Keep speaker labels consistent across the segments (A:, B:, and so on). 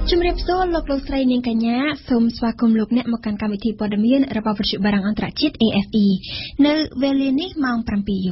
A: ជំរាបសួរលោកលោកស្រីនាងកញ្ញាសូមស្វាគមន៍លោកអ្នកមកកាន់កម្មវិធីព័ត៌មានរបស់វិទ្យុបារាំងអន្តរជាតិ AFE នៅវេលានេះម៉ោង 7 យប់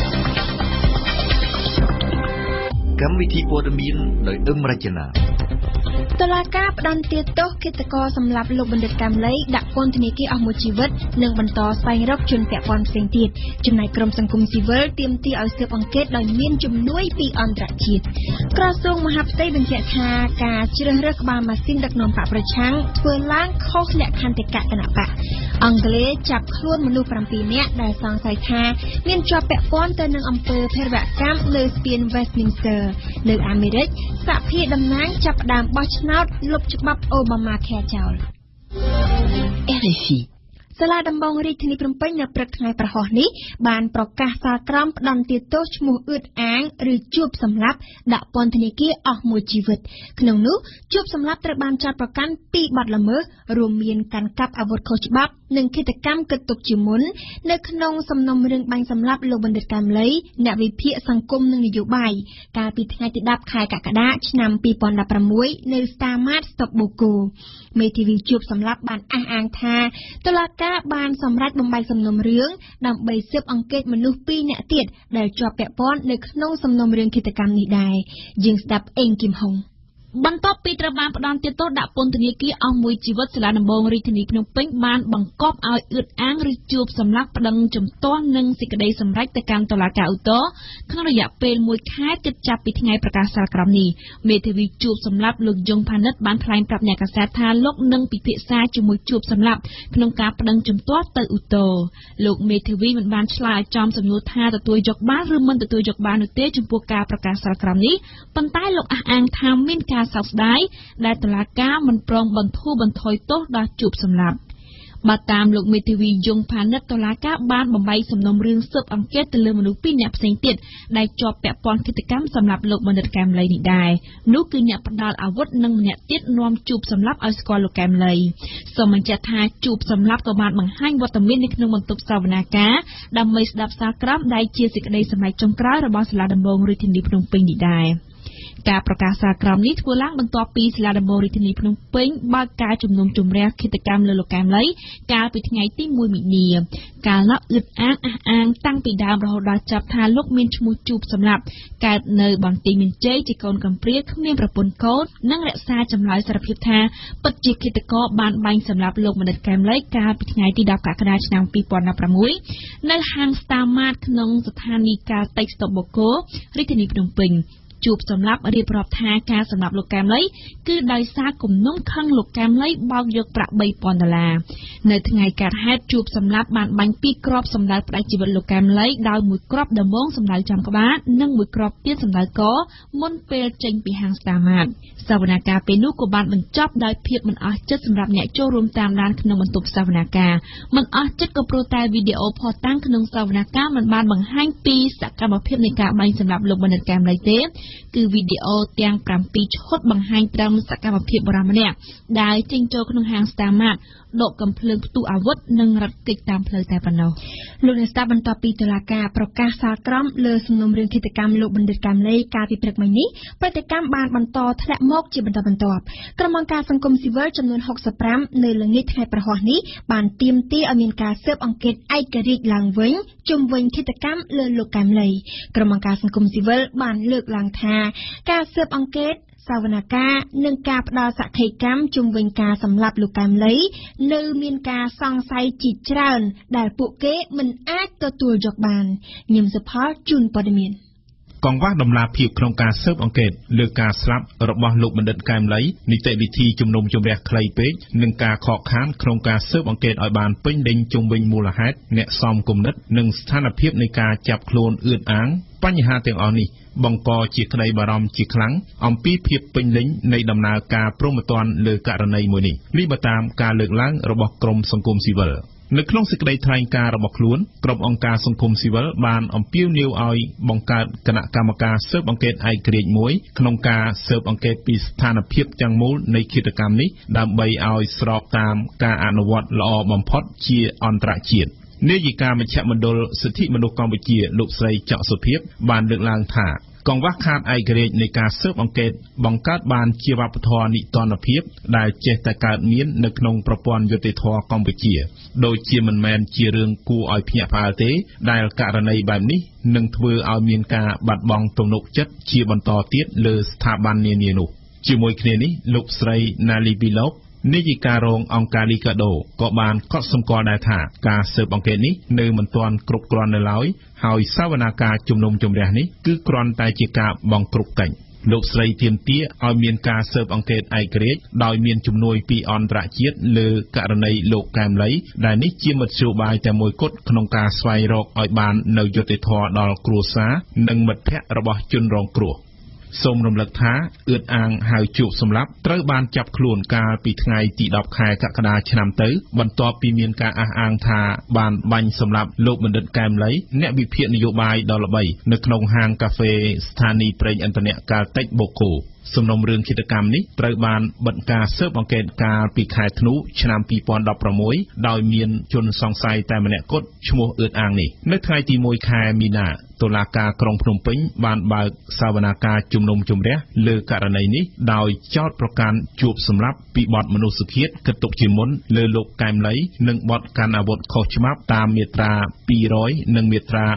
B: កម្មវិធីព័ត៌មានដោយអឹមរចនា
A: តុលាការផ្តន្ទាទោសឃាតករសម្លាប់លោកបណ្ឌិតកែមលីដាក់ពន្ធនាគារអស់មួយជីវិតនិងបន្តស្វែងរកជនពាក់ព័ន្ធផ្សេងទៀតចំណែកក្រុមសង្គមស៊ីវិលទាមទារឲ្យស៊ើបអង្កេតដោយមានជំនួយពីអន្តរជាតិក្រសួងមហាផ្ទៃបញ្ជាក់ថាការជ្រើសរើសក្បាលម៉ាស៊ីនដឹកនាំបកប្រឆាំងធ្វើឡើងខុសលក្ខន្តិកៈគណៈបកអង់គ្លេសចាប់ខ្លួនមនុស្ស 7 នាក់ដែលសង្ស័យថាមានជាប់ពាក់ព័ន្ធទៅនឹងអំពើភេរវកម្មនៅស្ពាន Westminster នៅអាមេរិកសហភាពតំណាងចាប់ផ្ដើមបោះឆ្នោតលុបច្បាប់អូបាម៉ាខែចោល RFI សាលាដំបងរាជធានីភ្នំពេញនៅព្រឹកថ្ងៃប្រហោះនេះបានប្រកាសសាលក្រមផ្តន្ទាទោសឈ្មោះអឿតអាងឬជួបសម្លាប់ដាក់ពន្ធនាគារអស់មួយជីវិតក្នុងនោះជួបសម្លាប់ត្រូវបានចោទប្រកាន់ពីបទល្មើសរួមមានកាន់កាប់អាវុធខុសច្បាប់និងឃាតកម្មគិតទុកជាមុននៅក្នុងសំណុំរឿងបាញ់សម្លាប់លោកបណ្ឌិតកែមលីអ្នកវិភាគសង្គមនិងនយោបាយកាលពីថ្ងៃទី 10 ខែកក្កដាឆ្នាំ 2016 នៅ Star Mart Stop Boko មេធាវីជួបសម្លាប់បានអះអាងថាតុលាការបានសម្រេចបំបែកសំណុំរឿងដើម្បីស៊ើបអង្កេតមនុស្ស 2 នាក់ទៀតដែលជាប់ពាក់ព័ន្ធនៅក្នុងសំណុំរឿងឃាតកម្មនេះដែរយើងស្ដាប់អេងគឹមហុងបន្ទាប់ពីត្រូវបានផ្តន្ទាទោសដាក់ពន្ធនាគារអស់មួយជីវិតសាលាដំបងរាជធានីភ្នំពេញបានបង្គាប់ឲ្យអឿតអាងឬជួបសម្លាប់ប្តឹងជំទាស់នឹងសេចក្តីសម្រេចទៅកាន់តុលាការឧទ្ធរក្នុងរយៈពេល1ខែគិតចាប់ពីថ្ងៃប្រកាសសាលក្រមនេះមេធាវីជួបសម្លាប់លោកយងផានិតបានថ្លែងប្រាប់អ្នកកាសែតថាលោកនឹងពិភាក្សាជាមួយជួបសម្លាប់ក្នុងការប្តឹងជំទាស់ទៅឧទ្ធរលោកមេធាវីមិនបានឆ្លើយឲ្យចំសំណួរថាទទួលយកបានឬមិនទទួលយកបាននោះទេចំពោះការប្រកាសសាលក្រមនេះប៉ុន្តែលោកអះអាងថាមានការសោកស្ដាយដែលតុលាការមិនព្រមបន្ធូរបន្ថយទោសដល់ជួបសម្លាប់បើតាមលោកមេធាវីយងផានិតតុលាការបានបំបីសំណុំរឿងស៊ើបអង្កេតទៅលើមនុស្ស 2 នាក់ផ្សេងទៀតដែលជាប់ពាក់ព័ន្ធឃាតកម្មសម្រាប់លោកបណ្ឌិតកែមលីនេះដែរនោះគឺអ្នកផ្ដាល់អាវុធនិងម្នាក់ទៀតនាំជួបសម្លាប់ឲ្យស្គាល់លោកកែមលីសូមបញ្ជាក់ថាជួបសម្លាប់ក៏បានបង្ហាញវត្តមាននៅក្នុងបន្ទប់សវនាការដើម្បីស្ដាប់សាលក្រមដែលជាសេចក្តីសម្រេចចុងក្រោយរបស់សាលាដំបងរាជធានីភ្នំពេញនេះដែរការប្រកាសសាលក្រមនេះធ្វើឡើងបន្ទាប់ពីសាលាដំបងរាជធានីភ្នំពេញបើកការជំនុំជម្រះឃាតកម្មលើលោកកែមលីកាលពីថ្ងៃទី 1 មីនាកាលនោះអឿតអាងអះអាងតាំងពីដើមរហូតដល់ចាប់ថាលោកមានឈ្មោះជួបសម្លាប់កើតនៅបន្ទាយមានជ័យជាកូនកំព្រាគ្មានប្រពន្ធកូននិងរក្សាចម្លើយសារភាពថាពិតជាឃាតករបានបាញ់សម្លាប់លោកបណ្ឌិតកែមលីកាលពីថ្ងៃទី 10 កក្កដាឆ្នាំ 2016 នៅហាង Star Mart ក្នុងស្ថានីយ៍កាលតិច Stop Boko រាជធានីភ្នំពេញជួបសម្លាប់រៀបរាប់ថាការសម្លាប់លោកកែមលីគឺដោយសារគំនុំខឹងលោកកែមលីបោកយកប្រាក់ $3,000 នៅថ្ងៃកើតហេតុជួបសម្លាប់បានបាញ់2គ្រាប់សម្ដៅផ្ដាច់ជីវិតលោកកែមលីដោយមួយគ្រាប់ដំបងសម្ដៅចំក្បាលនិងមួយគ្រាប់ទៀតសម្ដៅកមុនពេលចេញពីហាង Star Mart សវនាការពេលនោះក៏បានបញ្ចប់ដោយភាពមិនអស់ចិត្តសម្រាប់អ្នកចូលរួមតាមដានក្នុងបន្ទប់សវនាការមិនអស់ចិត្តក៏ព្រោះតែវីដេអូផុសតាំងក្នុងសវនាការមិនបានបង្ហាញពីសកម្មភាពនៃការបាញ់សម្លាប់លោកបណ្ឌិតកែមលីទេគឺវីដេអូទាំង7ឈុតបង្ហាញត្រឹមសកម្មភាពបុរសម្នាក់ដែលចេញចូលក្នុងហាង Star Mart ដកកំភ្លើងផ្ទុះអាវុធនិងរត់គេចតាមផ្លូវតែប៉ុណ្ណោះលោកអ្នកស្ដាប់បន្ទាប់ពីតុលាការប្រកាសសាលក្រមលើសំណុំរឿងឃាតកម្មលោកបណ្ឌិតកែមលីកាលពីព្រឹកមិញនេះប្រតិកម្មបានបន្តធ្លាក់មកជាបន្តបន្ទាប់ក្រុមអង្គការសង្គមស៊ីវិលចំនួន65នៅល្ងាចថ្ងៃប្រហោះនេះបានទាមទារឲ្យមានការស៊ើបអង្កេតឯករាជ្យឡើងវិញជុំវិញឃាតកម្មលើលោកកែមលីក្រុមអង្គការសង្គមស៊ីវិលបានលើកឡើងថាការស៊ើបអង្កេតសវនកម្មនិងការផ្ដល់សក្ខីកម្មជុំវិញការសម្លាប់លោកកែមលីនៅមានការសង្ស័យជាច្រើនដែលពួកគេមិនអាចទទួលយកបានញឹមសុផលជូនព័ត៌មានក
C: ង្វះដំណាភាពក្នុងការស៊ើបអង្កេតលើការស្លាប់របស់លោកបណ្ឌិតកែមលីនីតិវិធីជំនុំជម្រះខ្លីពេកនិងការខកខានក្នុងការស៊ើបអង្កេតឲ្យបានពេញលេញជុំវិញមូលហេតុអ្នកសំគំនិតនិងស្ថានភាពនៃការចាប់ខ្លួនអឿតអាងបញ្ហាទាំងអស់នេះបង្កជាក្តីបារម្ភជាខ្លាំងអំពីភាពពេញលេញនៃដំណើរការព្រហ្មទណ្ឌលើករណីមួយនេះបើតាមការលើកឡើងរបស់ក្រមសង្គមស៊ីវិលនៅក្នុងសេចក្តីថ្លែងការណ៍របស់ខ្លួនក្រុមអង្គការសង្គមស៊ីវិលបានអំពាវនាវឲ្យបង្កើតគណៈកម្មការស៊ើបអង្កេតឯករាជ្យមួយក្នុងការស៊ើបអង្កេតពីស្ថានភាពទាំងមូលនៃឃាតកម្មនេះដើម្បីឲ្យស្របតាមការអនុវត្តល្អបំផុតជាអន្តរជាតិនាយិកាមជ្ឈមណ្ឌលសិទ្ធិមនុស្សកម្ពុជាលោកស្រីច័កសុភាពបានលើកឡើងថាកង្វះខាតឯករាជ្យនៃការស៊ើបអង្កេតបង្កើតបានជាវប្បធម៌នីតិរដ្ឋភាពដែលចេះតែកើតមាននៅក្នុងប្រព័ន្ធយុត្តិធម៌កម្ពុជាដូចជាមិនមែនជារឿងគួរឲ្យភ្ញាក់ផ្អើលទេដែលករណីបែបនេះនឹងធ្វើឲ្យមានការបាត់បង់ទំនុកចិត្តជាបន្តទៀតលើស្ថាប័ននានានោះជាមួយគ្នានេះលោកស្រី Nali Bilok នាយិការរងអង្គការលីកាដូក៏បានកត់សម្គាល់ដែរថាការស៊ើបអង្កេតនេះនៅមិនទាន់គ្រប់គ្រាន់នៅឡើយហើយសវនាការជំនុំជម្រះនេះគឺគ្រាន់តែជាការបង្ក្រប់កិច្ចលោកស្រីទាមទារឲ្យមានការស៊ើបអង្កេតឯករាជ្យដោយមានជំនួយពីអន្តរជាតិលើករណីលោកកែមលីដែលនេះជាមធ្យោបាយតែមួយគត់ក្នុងការស្វែងរកឲ្យបាននូវយុត្តិធម៌ដល់គ្រួសារនិងមិត្តភ័ក្តិរបស់ជនរងគ្រោះសូមរំលឹកថាអឿនអាងហៅជួបសម្លាប់ត្រូវបានចាប់ខ្លួនកាលពីថ្ងៃទី10ខែកក្កដាឆ្នាំទៅបន្ទាប់ពីមានការអះអាងថាបានបាញ់សម្លាប់លោកបណ្ឌិតកែមលីអ្នកវិភាគនយោបាយដ៏ល្បីនៅក្នុងហាងកាហ្វេស្ថានីយ៍ប្រេងឥន្ធនៈកាល់តិចបូកូសំណុំរឿងឃាតកម្មនេះត្រូវបានបិទការស៊ើបអង្កេតកាលពីខែធ្នូឆ្នាំ2016ដោយមានជនសង្ស័យតែម្នាក់គត់ឈ្មោះអឿនអាងនេះនៅថ្ងៃទី1ខែមីនាតុលាការក្រុងភ្នំពេញបានបើកសវនាការជំនុំជម្រះលើករណីនេះដោយចោទប្រកាន់ជួបសម្លាប់ពីបទមនុស្សឃាតគិតទុកជាមុនលើលោកកែមលីនិងបទកាន់អាវុធខុសច្បាប់តាមមាត្រា200និងមាត្រា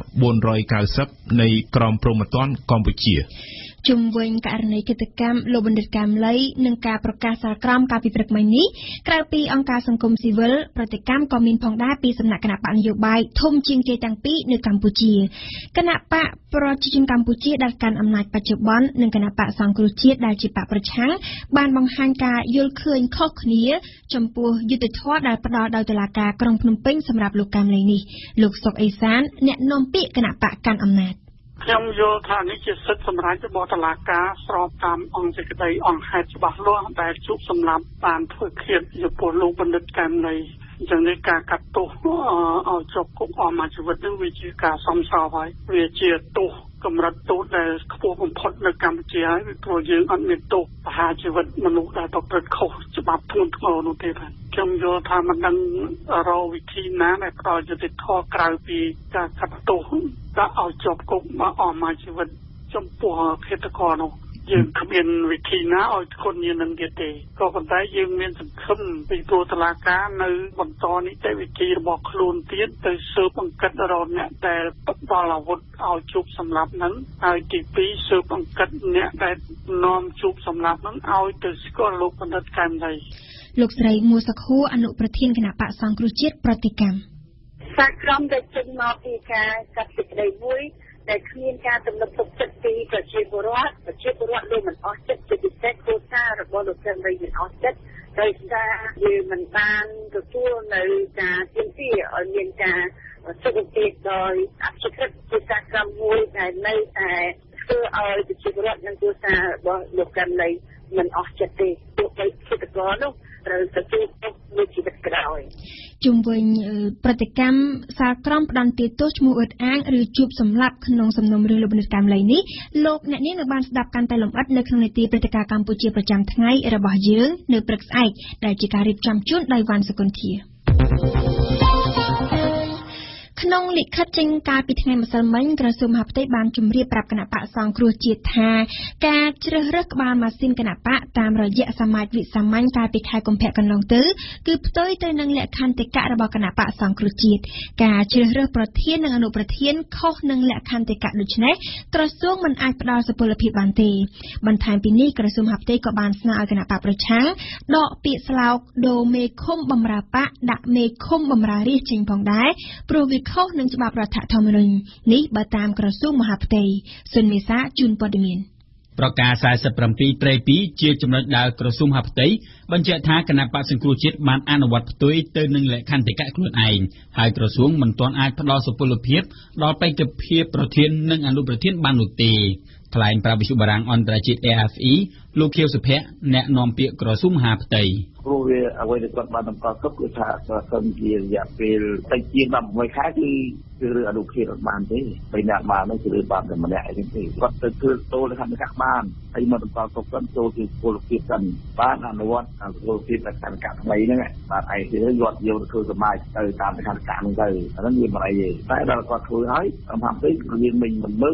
C: 490នៃក្រមព្រហ្មទណ្ឌកម្ពុជា
A: ជុំវិញករណីឃាតកម្មលោកបណ្ឌិតកែមលីនិងការប្រកាសសាលក្រមកាលពីព្រឹកមិញនេះក្រៅពីអង្គការសង្គមស៊ីវិលប្រតិកម្មក៏មានផងដែរពីសំណាក់គណៈបកនយោបាយធំជាងគេទាំងពីរនៅកម្ពុជាគណៈបកប្រជាជនកម្ពុជាដែលកាន់អំណាចបច្ចុប្បន្ននិងគណៈបកសង្គ្រោះជាតិដែលជាបកប្រឆាំងបានបង្ហាញការយល់ឃើញខុសគ្នាចំពោះយុត្តិធម៌ដែលផ្ដល់ដោយតុលាការក្រុងភ្នំពេញសម្រាប់លោកកែមលីនេះលោកសុកអេសានអ្នកនាំពាក្យគណៈបកកាន់អំណាច
D: ខ្ញុំយល់ថានេះជាសិទ្ធិសម្រេចរបស់តុលាការស្របតាមអង្គសេចក្តីអង្គហេតុច្បាស់លាស់ដែលជួបសម្លាប់បានធ្វើឃាតចំពោះលោកបណ្ឌិតកែមលីអញ្ចឹងនេះការកាត់ទោសឲ្យជាប់គុកអស់មួយជីវិតនឹងវាជាការសមស្របហើយវាជាទោសកម្រិតទោសដែលខ្ពស់បំផុតនៅកម្ពុជាហើយព្រោះយើងអត់មានទោសប្រហារជីវិតមនុស្សដែលប្រព្រឹត្តខុសច្បាប់ធ្ងន់ធ្ងរនោះទេបាទខ្ញុំយល់ថាមិនដឹងរកវិធីណាដែលផ្ដល់យុត្តិធម៌ក្រៅពីការកាត់ទោសដាក់ឲ្យជាប់គុកមកអស់មួយជីវិតចំពោះឃាតករនោះយើងគ្មានវិធីណាឲ្យធ្ងន់ជាងនឹងទៀតទេក៏ប៉ុន្តែយើងមានសង្ឃឹមពីតុលាការនៅបន្តនីតិវិធីរបស់ខ្លួនទៀតទៅស៊ើបអង្កេតរកអ្នកដែលផ្ដល់អាវុធឲ្យជួបសម្លាប់ហ្នឹងហើយទី2ស៊ើបអង្កេតអ្នកដែលនាំជួបសម្លាប់ហ្នឹងឲ្យទៅស្គាល់លោកបណ្ឌិតកែមលី
A: លោកស្រីមួសខួរអនុប្រធានគណៈបកសង្គ្រោះជាតិប្រតិកម្ម
E: សាក្រមដែលចេញមកពីការកាត់សេចក្តីមួយដែលគ្មានការទំនុកទុកចិត្តពីប្រជាពលរដ្ឋលោកមិនអស់ចិត្តជាពិសេសគ្រួសាររបស់លោកកែមលីមិនអស់ចិត្តដោយសារយើងមិនបានទទួលនៅការទាមទារឲ្យមានការសុខភាពដោយអព្យាក្រឹតជាសាក្រមមួយដែលនៅតែធ្វើឲ្យប្រជាពលរដ្ឋនិងគ្រួសាររបស់លោកកែមលីមិនអស់ចិត្តទេទោះបីជាតកនោះត្រូវទទួលទុកមួយជីវិតក្រោយ
A: ជុំវិញប្រតិកម្មសាលក្រមផ្ដន្ទាទោសឈ្មោះអ៊ឺតអាងឬជួបសម្លាប់ក្នុងសំណុំរឿងលោកបណ្ឌិតកែមលីនេះលោកអ្នកនាងនៅបានស្ដាប់កាន់តែលម្អិតនៅក្នុងនីតិព្រឹត្តិការណ៍កម្ពុជាប្រចាំថ្ងៃរបស់យើងនៅព្រឹកស្អែកដែលជាការរៀបចំជូនដោយវ៉ាន់សុគន្ធាក្នុងលិខិតចេញកាលពីថ្ងៃម្សិលមិញក្រសួងមហាផ្ទៃបានជម្រាបប្រាប់គណៈបកសង្គ្រោះជាតិថាការជ្រើសរើសក្បាលម៉ាស៊ីនគណៈបកតាមរយៈសមាជវិសាមញ្ញកាលពីខែកុម្ភៈកន្លងទៅគឺផ្ទុយទៅនឹងលក្ខន្តិកៈរបស់គណៈបកសង្គ្រោះជាតិការជ្រើសរើសប្រធាននិងអនុប្រធានខុសនឹងលក្ខន្តិកៈដូច្នេះក្រសួងមិនអាចផ្ដល់សុពលភាពបានទេបន្ថែមពីនេះក្រសួងមហាផ្ទៃក៏បានស្នើឲ្យគណៈបកប្រឆាំងដកពាក្យស្លោកដូមេឃុំបំរើបកដាក់មេឃុំបំរើរាជចេញផងដែរព្រោះវាខុសនឹងច្បាប់រដ្ឋធម្មនុញ្ញនេះបើតាមក្រសួងមហាផ្ទៃសុនមេសាជូនព័ត៌មាន
F: ប្រកាស47ត្រី2ជាចំណុចដែលក្រសួងមហាផ្ទៃបញ្ជាក់ថាគណៈបក្សសង្គ្រោះជាតិបានអនុវត្តផ្ទុយទៅនឹងលក្ខន្តិកៈខ្លួនឯងហើយក្រសួងមិនទាន់អាចផ្ដល់សុពលភាពដល់បេក្ខភាពប្រធាននិងអនុប្រធានបាននោះទេថ្លែងប្រាប់វិទ្យុបារាំងអន្តរជាតិ AFE លោកខៀវសុភ័ក្រអ្នកនាំពាក្យក្រសួងមហាផ្ទៃ
G: ព្រោះវាអ្វីដែលគាត់បានតម្កល់ទុកគឺថាសិនជារយៈពេលតិចជាង18ខែគឺរឿងអនុភាពអត់បានទេពេលអ្នកបាននោះគឺរឿងបានតែម្នាក់អីទេគាត់ទៅធ្វើតូលលក្ខន្តិកៈបានហើយមកតម្កល់ទុកគាត់ចូលជាសុពលភាពសិនបានអនុវត្តសុពលភាពលក្ខន្តិកៈថ្មីហ្នឹងបាទឯងទៅយកទៅធ្វើសមាជទៅតាមលក្ខន្តិកៈហ្នឹងទៅអាហ្នឹងវាមិនអីទេតែដល់គាត់ធ្វើហើយមហាផ្ទៃយើងមិនមើល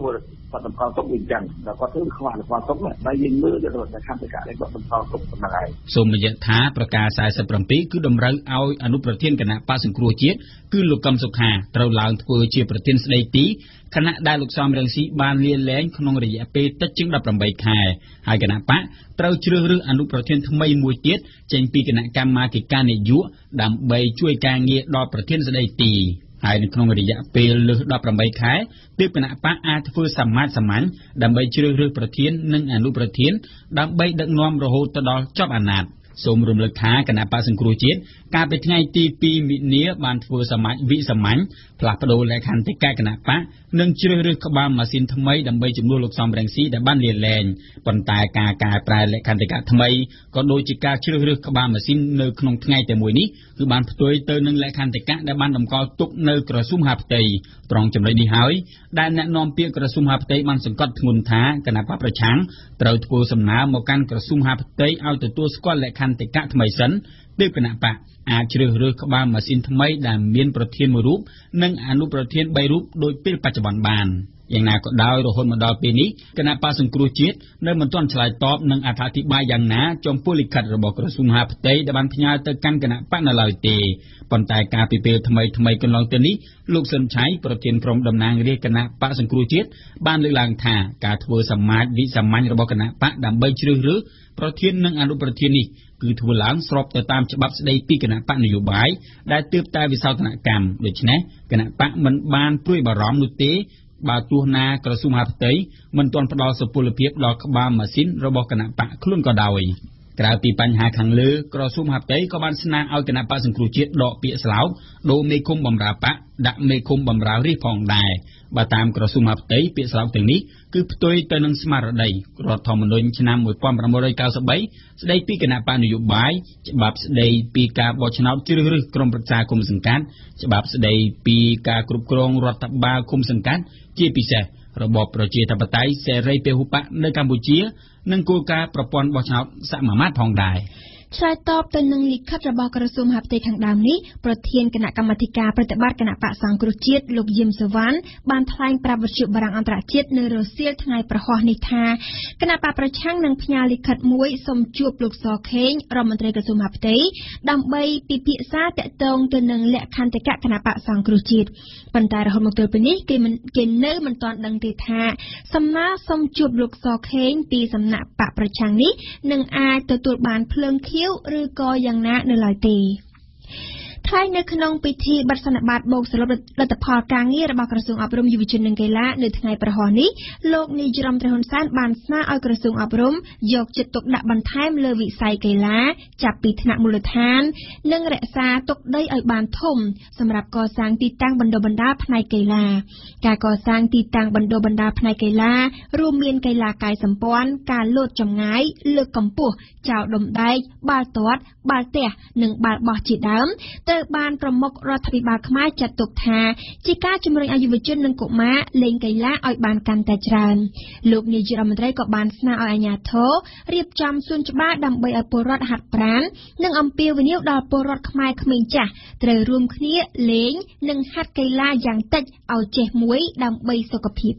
G: គាត់តម្កល់ទុកវិញចឹងដល់គាត់ធ្វើខ្វះគាត់ទុកតែយើងមើលទៅរត់តែខណ្ឌការគាត់តម្កល់ទុកប៉ុណ្ណឹងឯង
F: សូមបញ្ជាក់ថាប្រការ47គឺតម្រូវឲ្យអនុប្រធានគណៈបកសង្គ្រោះជាតិគឺលោកកឹមសុខាត្រូវឡើងធ្វើជាប្រធានស្ដីទីគណៈដែលលោកសំរងស៊ីបានលាលែងក្នុងរយៈពេលតិចជាង18ខែហើយគណៈបកត្រូវជ្រើសរើសអនុប្រធានថ្មីមួយទៀតចេញពីគណៈកម្មាធិការនយោបាយដើម្បីជួយការងារដល់ប្រធានស្ដីទីហើយនៅក្នុងរយៈពេលលើស18ខែទើបគណៈបកអាចធ្វើសមាជសមាញ់ដើម្បីជ្រើសរើសប្រធាននិងអនុប្រធានដើម្បីដឹកនាំរហូតទៅដល់ចប់អាណត្តិសូមរំលឹកថាគណៈបកសង្គ្រោះជាតិកាលពីថ្ងៃទី2មិនិនាបានធ្វើសមាជវិសមាញ់ផ្លាស់ប្តូរលក្ខន្តិកៈគណៈបកនិងជ្រើសរើសក្បាលម៉ាស៊ីនថ្មីដើម្បីជំនួសលោកសំរងស៊ីដែលបានលាលែងប៉ុន្តែការកែប្រែលក្ខន្តិកៈថ្មីក៏ដូចជាការជ្រើសរើសក្បាលម៉ាស៊ីននៅក្នុងថ្ងៃតែមួយនេះគឺបានផ្ទុយទៅនឹងលក្ខន្តិកៈដែលបានតម្កល់ទុកនៅក្រសួងមហាផ្ទៃត្រង់ចំណុចនេះហើយដែលអ្នកនាំពាក្យក្រសួងមហាផ្ទៃបានសង្កត់ធ្ងន់ថាគណៈបកប្រឆាំងត្រូវធ្វើសំណើមកកាន់ក្រសួងមហាផ្ទៃឲ្យទទួលស្គាល់លក្ខន្តិកៈថ្មីសិនទើបគណៈបកអាចជ្រើសរើសក្បាលម៉ាស៊ីនថ្មីដែលមានប្រធានមួយរូបនិងអនុប្រធាន3រូបដោយពេលបច្ចុប្បន្នបានយ៉ាងណាក៏ដោយរហូតមកដល់ពេលនេះគណៈបកសង្គ្រោះជាតិនៅមិនទាន់ឆ្លើយតបនឹងអត្ថាធិប្បាយយ៉ាងណាចំពោះលិខិតរបស់ក្រសួងមហាផ្ទៃដែលបានផ្ញើទៅកាន់គណៈបកនៅឡើយទេប៉ុន្តែការពីពេលថ្មីកន្លងទៅនេះលោកសុនឆៃប្រធានក្រុមតំណាងរាស្ត្រគណៈបកសង្គ្រោះជាតិបានលើកឡើងថាការធ្វើសមាជវិសាមញ្ញរបស់គណៈបកដើម្បីជ្រើសរើសប្រធាននិងអនុប្រធាននេះគឺធ្វើឡើងស្របទៅតាមច្បាប់ស្តីពីគណៈបកនយោបាយដែលទើបតែវិសោធនកម្មដូច្នេះគណៈបកមិនបានព្រួយបារម្ភនោះទេបើទោះណាក្រសួងមហាផ្ទៃមិនទាន់ផ្ដល់សុពលភាពដល់ក្បាលម៉ាស៊ីនរបស់គណៈបកខ្លួនក៏ដោយក្រៅពីបញ្ហាខាងលើក្រសួងមហាផ្ទៃក៏បានស្នើឲ្យគណៈបកសង្គ្រោះជាតិដកពាក្យស្លោកដូរមេឃុំបម្រើបកដាក់មេឃុំបម្រើរាស្ត្រផងដែរបើតាមក្រសួងមហាផ្ទៃពាក្យស្លោកទាំងនេះគឺផ្ទុយទៅនឹងស្មារតីរដ្ឋធម្មនុញ្ញឆ្នាំ1993ស្តីពីគណៈបកនយោបាយច្បាប់ស្តីពីការបោះឆ្នោតជ្រើសរើសក្រុមប្រឹក្សាគុំសង្កាត់ច្បាប់ស្តីពីការគ្រប់គ្រងរដ្ឋបាលគុំសង្កាត់ជាពិសេសរបបប្រជាធិបតេយ្យសេរីពហុបកនៅកម្ពុជានិងគោលការណ៍ប្រព័ន្ធបោះឆ្នោតសមាមាត្រផងដែរ
A: ឆ្លើយតបទៅនឹងលិខិតរបស់ក្រសួងមហាផ្ទៃខាងដើមនេះប្រធានគណៈកម្មាធិការប្រតិបត្តិគណៈបកសង្គ្រោះជាតិលោកយឹមសុវណ្ណបានថ្លែងប្រាប់វិទ្យុបារាំងអន្តរជាតិនៅរសៀលថ្ងៃប្រហ័សនេះថាគណៈបកប្រឆាំងនឹងផ្ញើលិខិតមួយសូមជួបលោកសខេងរដ្ឋមន្ត្រីក្រសួងមហាផ្ទៃដើម្បីពិភាក្សាតាក់ទងទៅនឹងលក្ខន្តិកៈគណៈបកសង្គ្រោះជាតិប៉ុន្តែរហូតមកទល់ពេលនេះគេនៅមិនទាន់ដឹងទេថាសំណើសូមជួបលោកសខេងពីសំណាក់បកប្រឆាំងនេះនឹងអាចទទួលបានភ្លើងខៀវឬក៏យ៉ាងណានៅឡើយទេថ្លែងនៅក្នុងពិធីបិទសន្និបាតបូកសរុបលទ្ធផលការងាររបស់ក្រសួងអប់រំយុវជននិងកីឡានៅថ្ងៃប្រហ័សនេះលោកនាយរដ្ឋមន្ត្រីហ៊ុនសែនបានស្នើឲ្យក្រសួងអប់រំយកចិត្តទុកដាក់បន្ថែមលើវិស័យកីឡាចាប់ពីថ្នាក់មូលដ្ឋាននិងរក្សាទុកដីឲ្យបានធំសម្រាប់កសាងទីតាំងបណ្ដុះបណ្ដាលផ្នែកកីឡាការកសាងទីតាំងបណ្ដុះបណ្ដាលផ្នែកកីឡារួមមានកីឡាកាយសម្ព័ន្ធការលោតចម្ងាយលើកកម្ពស់ចោលដុំដែកបាល់ទាត់បាល់ទះនិងបាល់បោះជាដើមត្រូវបានប្រមុខរដ្ឋាភិបាលខ្មែរចាត់ទុកថាជាការជំរុញឲ្យយុវជននិងកុមារលេងកីឡាឲ្យបានកាន់តែច្រើនលោកនាយរដ្ឋមន្ត្រីក៏បានស្នើឲ្យអាជ្ញាធររៀបចំសួនច្បារដើម្បីឲ្យពលរដ្ឋហាត់ប្រាណនិងអំពាវនាវដល់ពលរដ្ឋខ្មែរក្មេងចាស់ត្រូវរួមគ្នាលេងនិងហាត់កីឡាយ៉ាងតិចឲ្យចេះមួយដើម្បីសុខភាព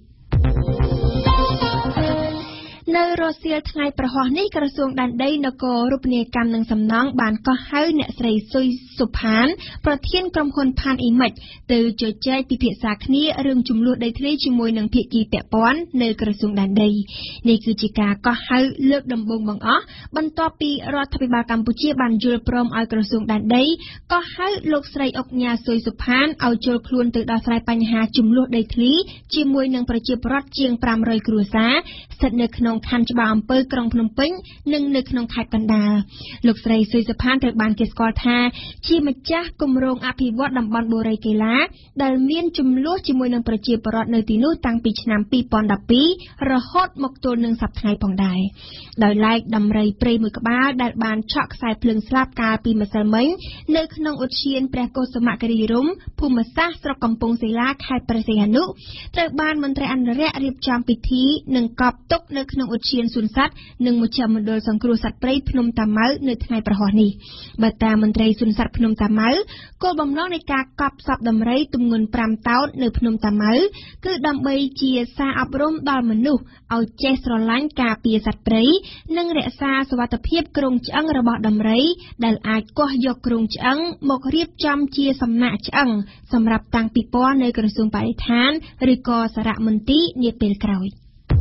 A: នៅរសៀលថ្ងៃប្រហ័សនេះក្រសួងដែនដីនគររូបនីយកម្មនិងសំណង់បានកោះហៅអ្នកស្រីស៊ុយសុផានប្រធានក្រុមហ៊ុនផានអ៊ីមិចទៅជជែកពិភាក្សាគ្នារឿងចំនួនដីធ្លីជាមួយនឹងភាគីពាក់ព័ន្ធនៅក្រសួងដែនដីនេះគឺជាការកោះហៅលើកដំបូងបង្អស់បន្ទាប់ពីរដ្ឋាភិបាលកម្ពុជាបានយល់ព្រមឲ្យក្រសួងដែនដីកោះហៅលោកស្រីអុកញ៉ាស៊ុយសុផានឲ្យចូលខ្លួនទៅដោះស្រាយបញ្ហាចំនួនដីធ្លីជាមួយនឹងប្រជាពលរដ្ឋជាង500គ្រួសារស្ថិតនៅក្នុងខណ្ឌច្បារអំពើក្រុងភ្នំពេញនិងនៅក្នុងខេត្តកណ្ដាលលោកស្រីស៊ុយសុផានត្រូវបានគេស្គាល់ថាជាម្ចាស់គម្រោងអភិវឌ្ឍតំបន់បូរីកីឡាដែលមានចំនួនជាមួយនឹងប្រជាពលរដ្ឋនៅទីនោះតាំងពីឆ្នាំ2012រហូតមកទល់នឹងសប្តាហ៍ផងដែរដោយឡែកដំរីព្រៃមួយក្បាលដែលបានឆក់ខ្សែភ្លើងស្លាប់កាលពីម្សិលមិញនៅក្នុងឧទ្យានព្រះកុសុមគិរីរម្យភូមិសាស្ត្រស្រុកកំពង់សិលាខេត្តព្រះសីហនុត្រូវបានមន្ត្រីអនុរិយរៀបចំពិធីនិងកប់ទុកនៅក្នុងឧទ្យានសួនសត្វនិងមជ្ឈមណ្ឌលសង្គ្រោះសត្វព្រៃភ្នំតាម៉ៅនៅថ្ងៃប្រហ័សនេះបើតាមមន្ត្រីសួនសត្វភ្នំតាម៉ៅគោលបំណងនៃការកប់សពដំរីទម្ងន់5តោននៅភ្នំតាម៉ៅគឺដើម្បីជាសារអប់រំដល់មនុស្សឲ្យចេះស្រឡាញ់ការពារសត្វព្រៃនិងរក្សាសុវត្ថិភាពគ្រោងឆ្អឹងរបស់ដំរីដែលអាចកោះយកគ្រោងឆ្អឹងមករៀបចំជាសំណាក់ឆ្អឹងសម្រាប់តាំងពិព័រណ៍នៅក្រសួងបរិស្ថានឬក៏សារមន្ទីរនាពេលក្រោយ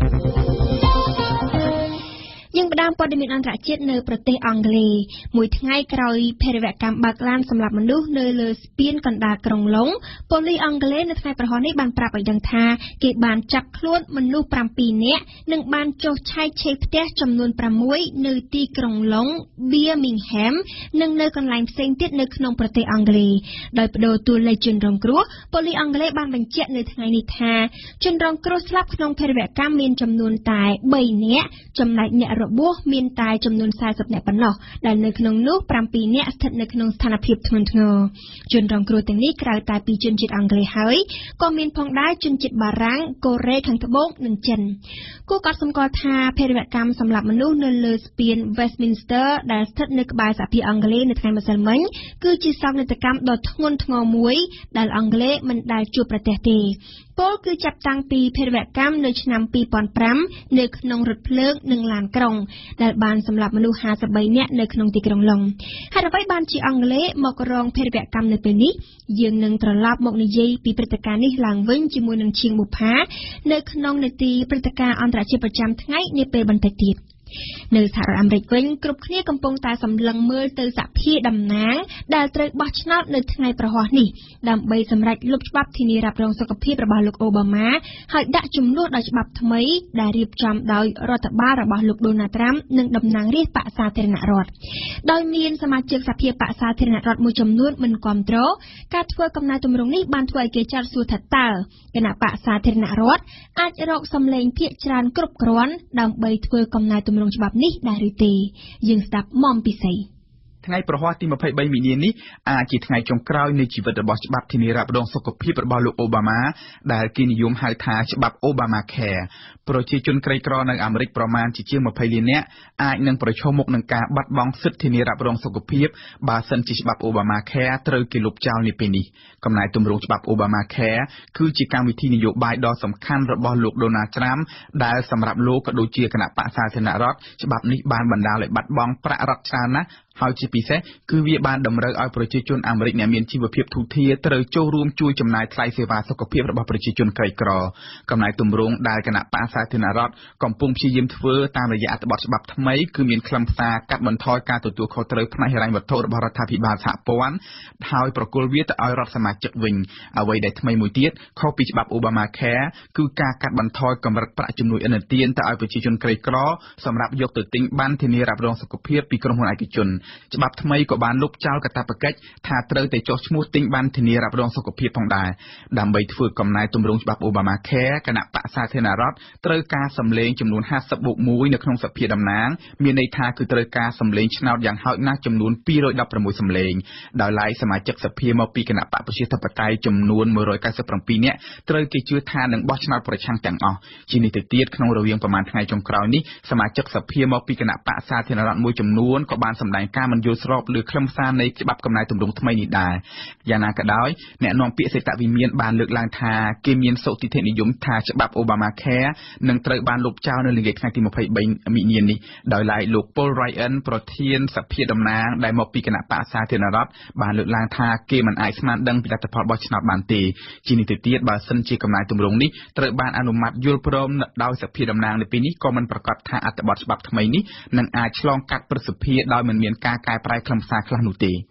A: យើងផ្ដើមព័ត៌មានអន្តរជាតិនៅប្រទេសអង់គ្លេសមួយថ្ងៃក្រោយភេរវកម្មបើកឡានសម្រាប់មនុស្សនៅលើស្ពានកណ្ដាលក្រុងឡុងប៉ូលីសអង់គ្លេសនៅថ្ងៃប្រហ័សនេះបានប្រាប់ឲ្យដឹងថាគេបានចាប់ខ្លួនមនុស្ស7នាក់និងបានចុះឆែកឆេរផ្ទះចំនួន6នៅទីក្រុងឡុង Birmingham និងនៅកន្លែងផ្សេងទៀតនៅក្នុងប្រទេសអង់គ្លេសដោយបដូរតួលេខជនរងគ្រោះប៉ូលីសអង់គ្លេសបានបញ្ជាក់នៅថ្ងៃនេះថាជនរងគ្រោះស្លាប់ក្នុងភេរវកម្មមានចំនួនតែ3នាក់ចំណែកអ្នករបួសមានតែចំនួន40នាក់ប៉ុណ្ណោះដែលនៅក្នុងនោះ7នាក់ស្ថិតនៅក្នុងស្ថានភាពធ្ងន់ធ្ងរជនរងគ្រោះទាំងនេះក្រៅតែពីជនជាតិអង់គ្លេសហើយក៏មានផងដែរជនជាតិបារាំងកូរ៉េខាងត្បូងនិងចិនគូកត់សម្គាល់ថាភេរវកម្មសម្រាប់មនុស្សនៅលើស្ពាន Westminster ដែលស្ថិតនៅក្បែរសហភាពអង់គ្លេសនៅថ្ងៃម្សិលមិញគឺជាសោកនាដកម្មដ៏ធ្ងន់ធ្ងរមួយដែលអង់គ្លេសមិនដែលជួបប្រទះទេពលគឺចាប់តាំងពីភេរវកម្មនៅឆ្នាំ2005នៅក្នុងរថភ្លើងនិងឡានក្រុងដែលបានសម្លាប់មនុស្ស53នាក់នៅក្នុងទីក្រុងឡុងហើយអ្វីបានជាអង់គ្លេសមករងភេរវកម្មនៅពេលនេះយើងនឹងត្រឡប់មកនិយាយពីព្រឹត្តិការណ៍នេះឡើងវិញជាមួយនឹងឈៀងបុប្ផានៅក្នុងនេតិព្រឹត្តិការណ៍អន្តរជាតិប្រចាំថ្ងៃនាពេលបន្តិចទៀតនៅសហរដ្ឋអាមេរិកវិញគ្រប់គ្នាកំពុងតែសម្លឹងមើលទៅសភាតំណាងដែលត្រូវបោះឆ្នោតនៅថ្ងៃប្រហ័សនេះដើម្បីសម្រេចលុបច្បាប់ធានារ៉ាប់រងសុខភាពរបស់លោកអូបាម៉ាហើយដាក់ជំនួសដោយច្បាប់ថ្មីដែលរៀបចំដោយរដ្ឋបាលរបស់លោកដូណាល់ត្រាំនិងតំណាងរាស្ត្របក្សសាធារណរដ្ឋដោយមានសមាជិកសភាបក្សសាធារណរដ្ឋមួយចំនួនមិនគាំទ្រការធ្វើកំណែទម្រង់នេះបានធ្វើឲ្យគេចាត់សួរថាតើគណៈបក្សសាធារណរដ្ឋអាចរកសម្លេងភាគច្រើនគ្រប់គ្រាន់ដើម្បីធ្វើកំណែទម្រង់ច្បាប់នេះដែរឬទេយើងស្ដាប់មុំពិសី
H: ថ្ងៃប្រហ័សទី23មីនានេះអាចជាថ្ងៃចុងក្រោយនៃជីវិតរបស់ច្បាប់ធានារ៉ាប់រងសុខភាពរបស់លោកអូបាម៉ាដែលគេនិយមហៅថាច្បាប់ Obamacare ប្រជាជនក្រីក្រនៅអាមេរិកប្រមាណជាង20លាននាក់អាចនឹងប្រឈមមុខនឹងការបាត់បង់សិទ្ធិធានារ៉ាប់រងសុខភាពបើសិនជាច្បាប់ Obamacare ត្រូវគេលុបចោលនាពេលនេះកំណែទម្រង់ច្បាប់ Obamacare គឺជាកម្មវិធីនយោបាយដ៏សំខាន់របស់លោកដូណាល់ត្រាំដែលសម្រាប់លោកក៏ដូចជាគណៈបក្សសាធារណរដ្ឋច្បាប់នេះបានបណ្ដាលឲ្យបាត់បង់ប្រាក់រដ្ឋច្រើនណាស់ហើយជាពិសេសគឺវាបានតម្រូវឲ្យប្រជាជនអាមេរិកអ្នកមានជីវភាពធូរធារត្រូវចូលរួមជួយចំណាយថ្លៃសេវាសុខភាពរបស់ប្រជាជនក្រីក្រកំណែទម្រង់ដែលគណៈបក្សសាធារណរដ្ឋកំពុងព្យាយាមធ្វើតាមរយៈអត្ថបទច្បាប់ថ្មីគឺមានខ្លឹមសារកាត់បន្ថយការទទួលខុសត្រូវផ្នែកហិរញ្ញវត្ថុរបស់រដ្ឋាភិបាលសហព័ន្ធហើយប្រគល់វាទៅឲ្យរដ្ឋសមាជិកវិញអ្វីដែលថ្មីមួយទៀតខុសពីច្បាប់ Obamacare គឺការកាត់បន្ថយកម្រិតប្រាក់ជំនួយឥណទានទៅឲ្យប្រជាជនក្រីក្រសម្រាប់យកទៅទិញប័ណ្ណធានារ៉ាប់រងសុខភាពពីក្រុមហ៊ុនឯកជនច្បាប់ថ្មីក៏បានលុបចោលកាតព្វកិច្ចថាត្រូវតែចុះឈ្មោះទិញប័ណ្ណធានារ៉ាប់រងសុខភាពផងដែរដើម្បីធ្វើកំណែទម្រង់ច្បាប់ Obamacare គណៈបក្សសាធារណរដ្ឋត្រូវការសម្លេងចំនួន50+1នៅក្នុងសភាតំណាងមានន័យថាគឺត្រូវការសម្លេងឆ្នោតយ៉ាងហោចណាស់ចំនួន216សម្លេងដោយឡែកសមាជិកសភាមកពីគណៈបកប្រជាធិបតេយ្យចំនួន197នាក់ត្រូវគេជឿថានឹងបោះឆ្នោតប្រឆាំងទាំងអស់ជានេះទៅទៀតក្នុងរវាងប្រមាណថ្ងៃចុងក្រោយនេះសមាជិកសភាមកពីគណៈបកសាធារណរដ្ឋមួយចំនួនក៏បានសម្ដែងការមិនយល់ស្របលើខ្លឹមសារនៃច្បាប់កំណែទម្រង់ថ្មីនេះដែរយ៉ាងណាក៏ដោយអ្នកនាំពាក្យសេតវិមានបានលើកឡើងថាគេមានសុទិដ្ឋិនិយមថាច្បាប់ Obamacare នឹងត្រូវបានលុបចោលនៅល្ងាចថ្ងៃទី23មីនានេះដោយឡែកលោក Paul Ryan ប្រធានសភាតំណាងដែលមកពីគណៈបក្សសាធារណរដ្ឋបានលើកឡើងថាគេមិនអាចស្មានដឹងពីលទ្ធផលបោះឆ្នោតបានទេជានេះទៅទៀតបើសិនជាកំណែទម្រង់នេះត្រូវបានអនុម័តយល់ព្រមដោយសភាតំណាងនៅពេលនេះក៏មិនប្រកាសថាអត្ថបទច្បាប់ថ្មីនេះនឹងអាចឆ្លងកាត់ព្រឹទ្ធសភាដោយមិនមានការកែប្រែខ្លឹមសារខ្លះនោះទេ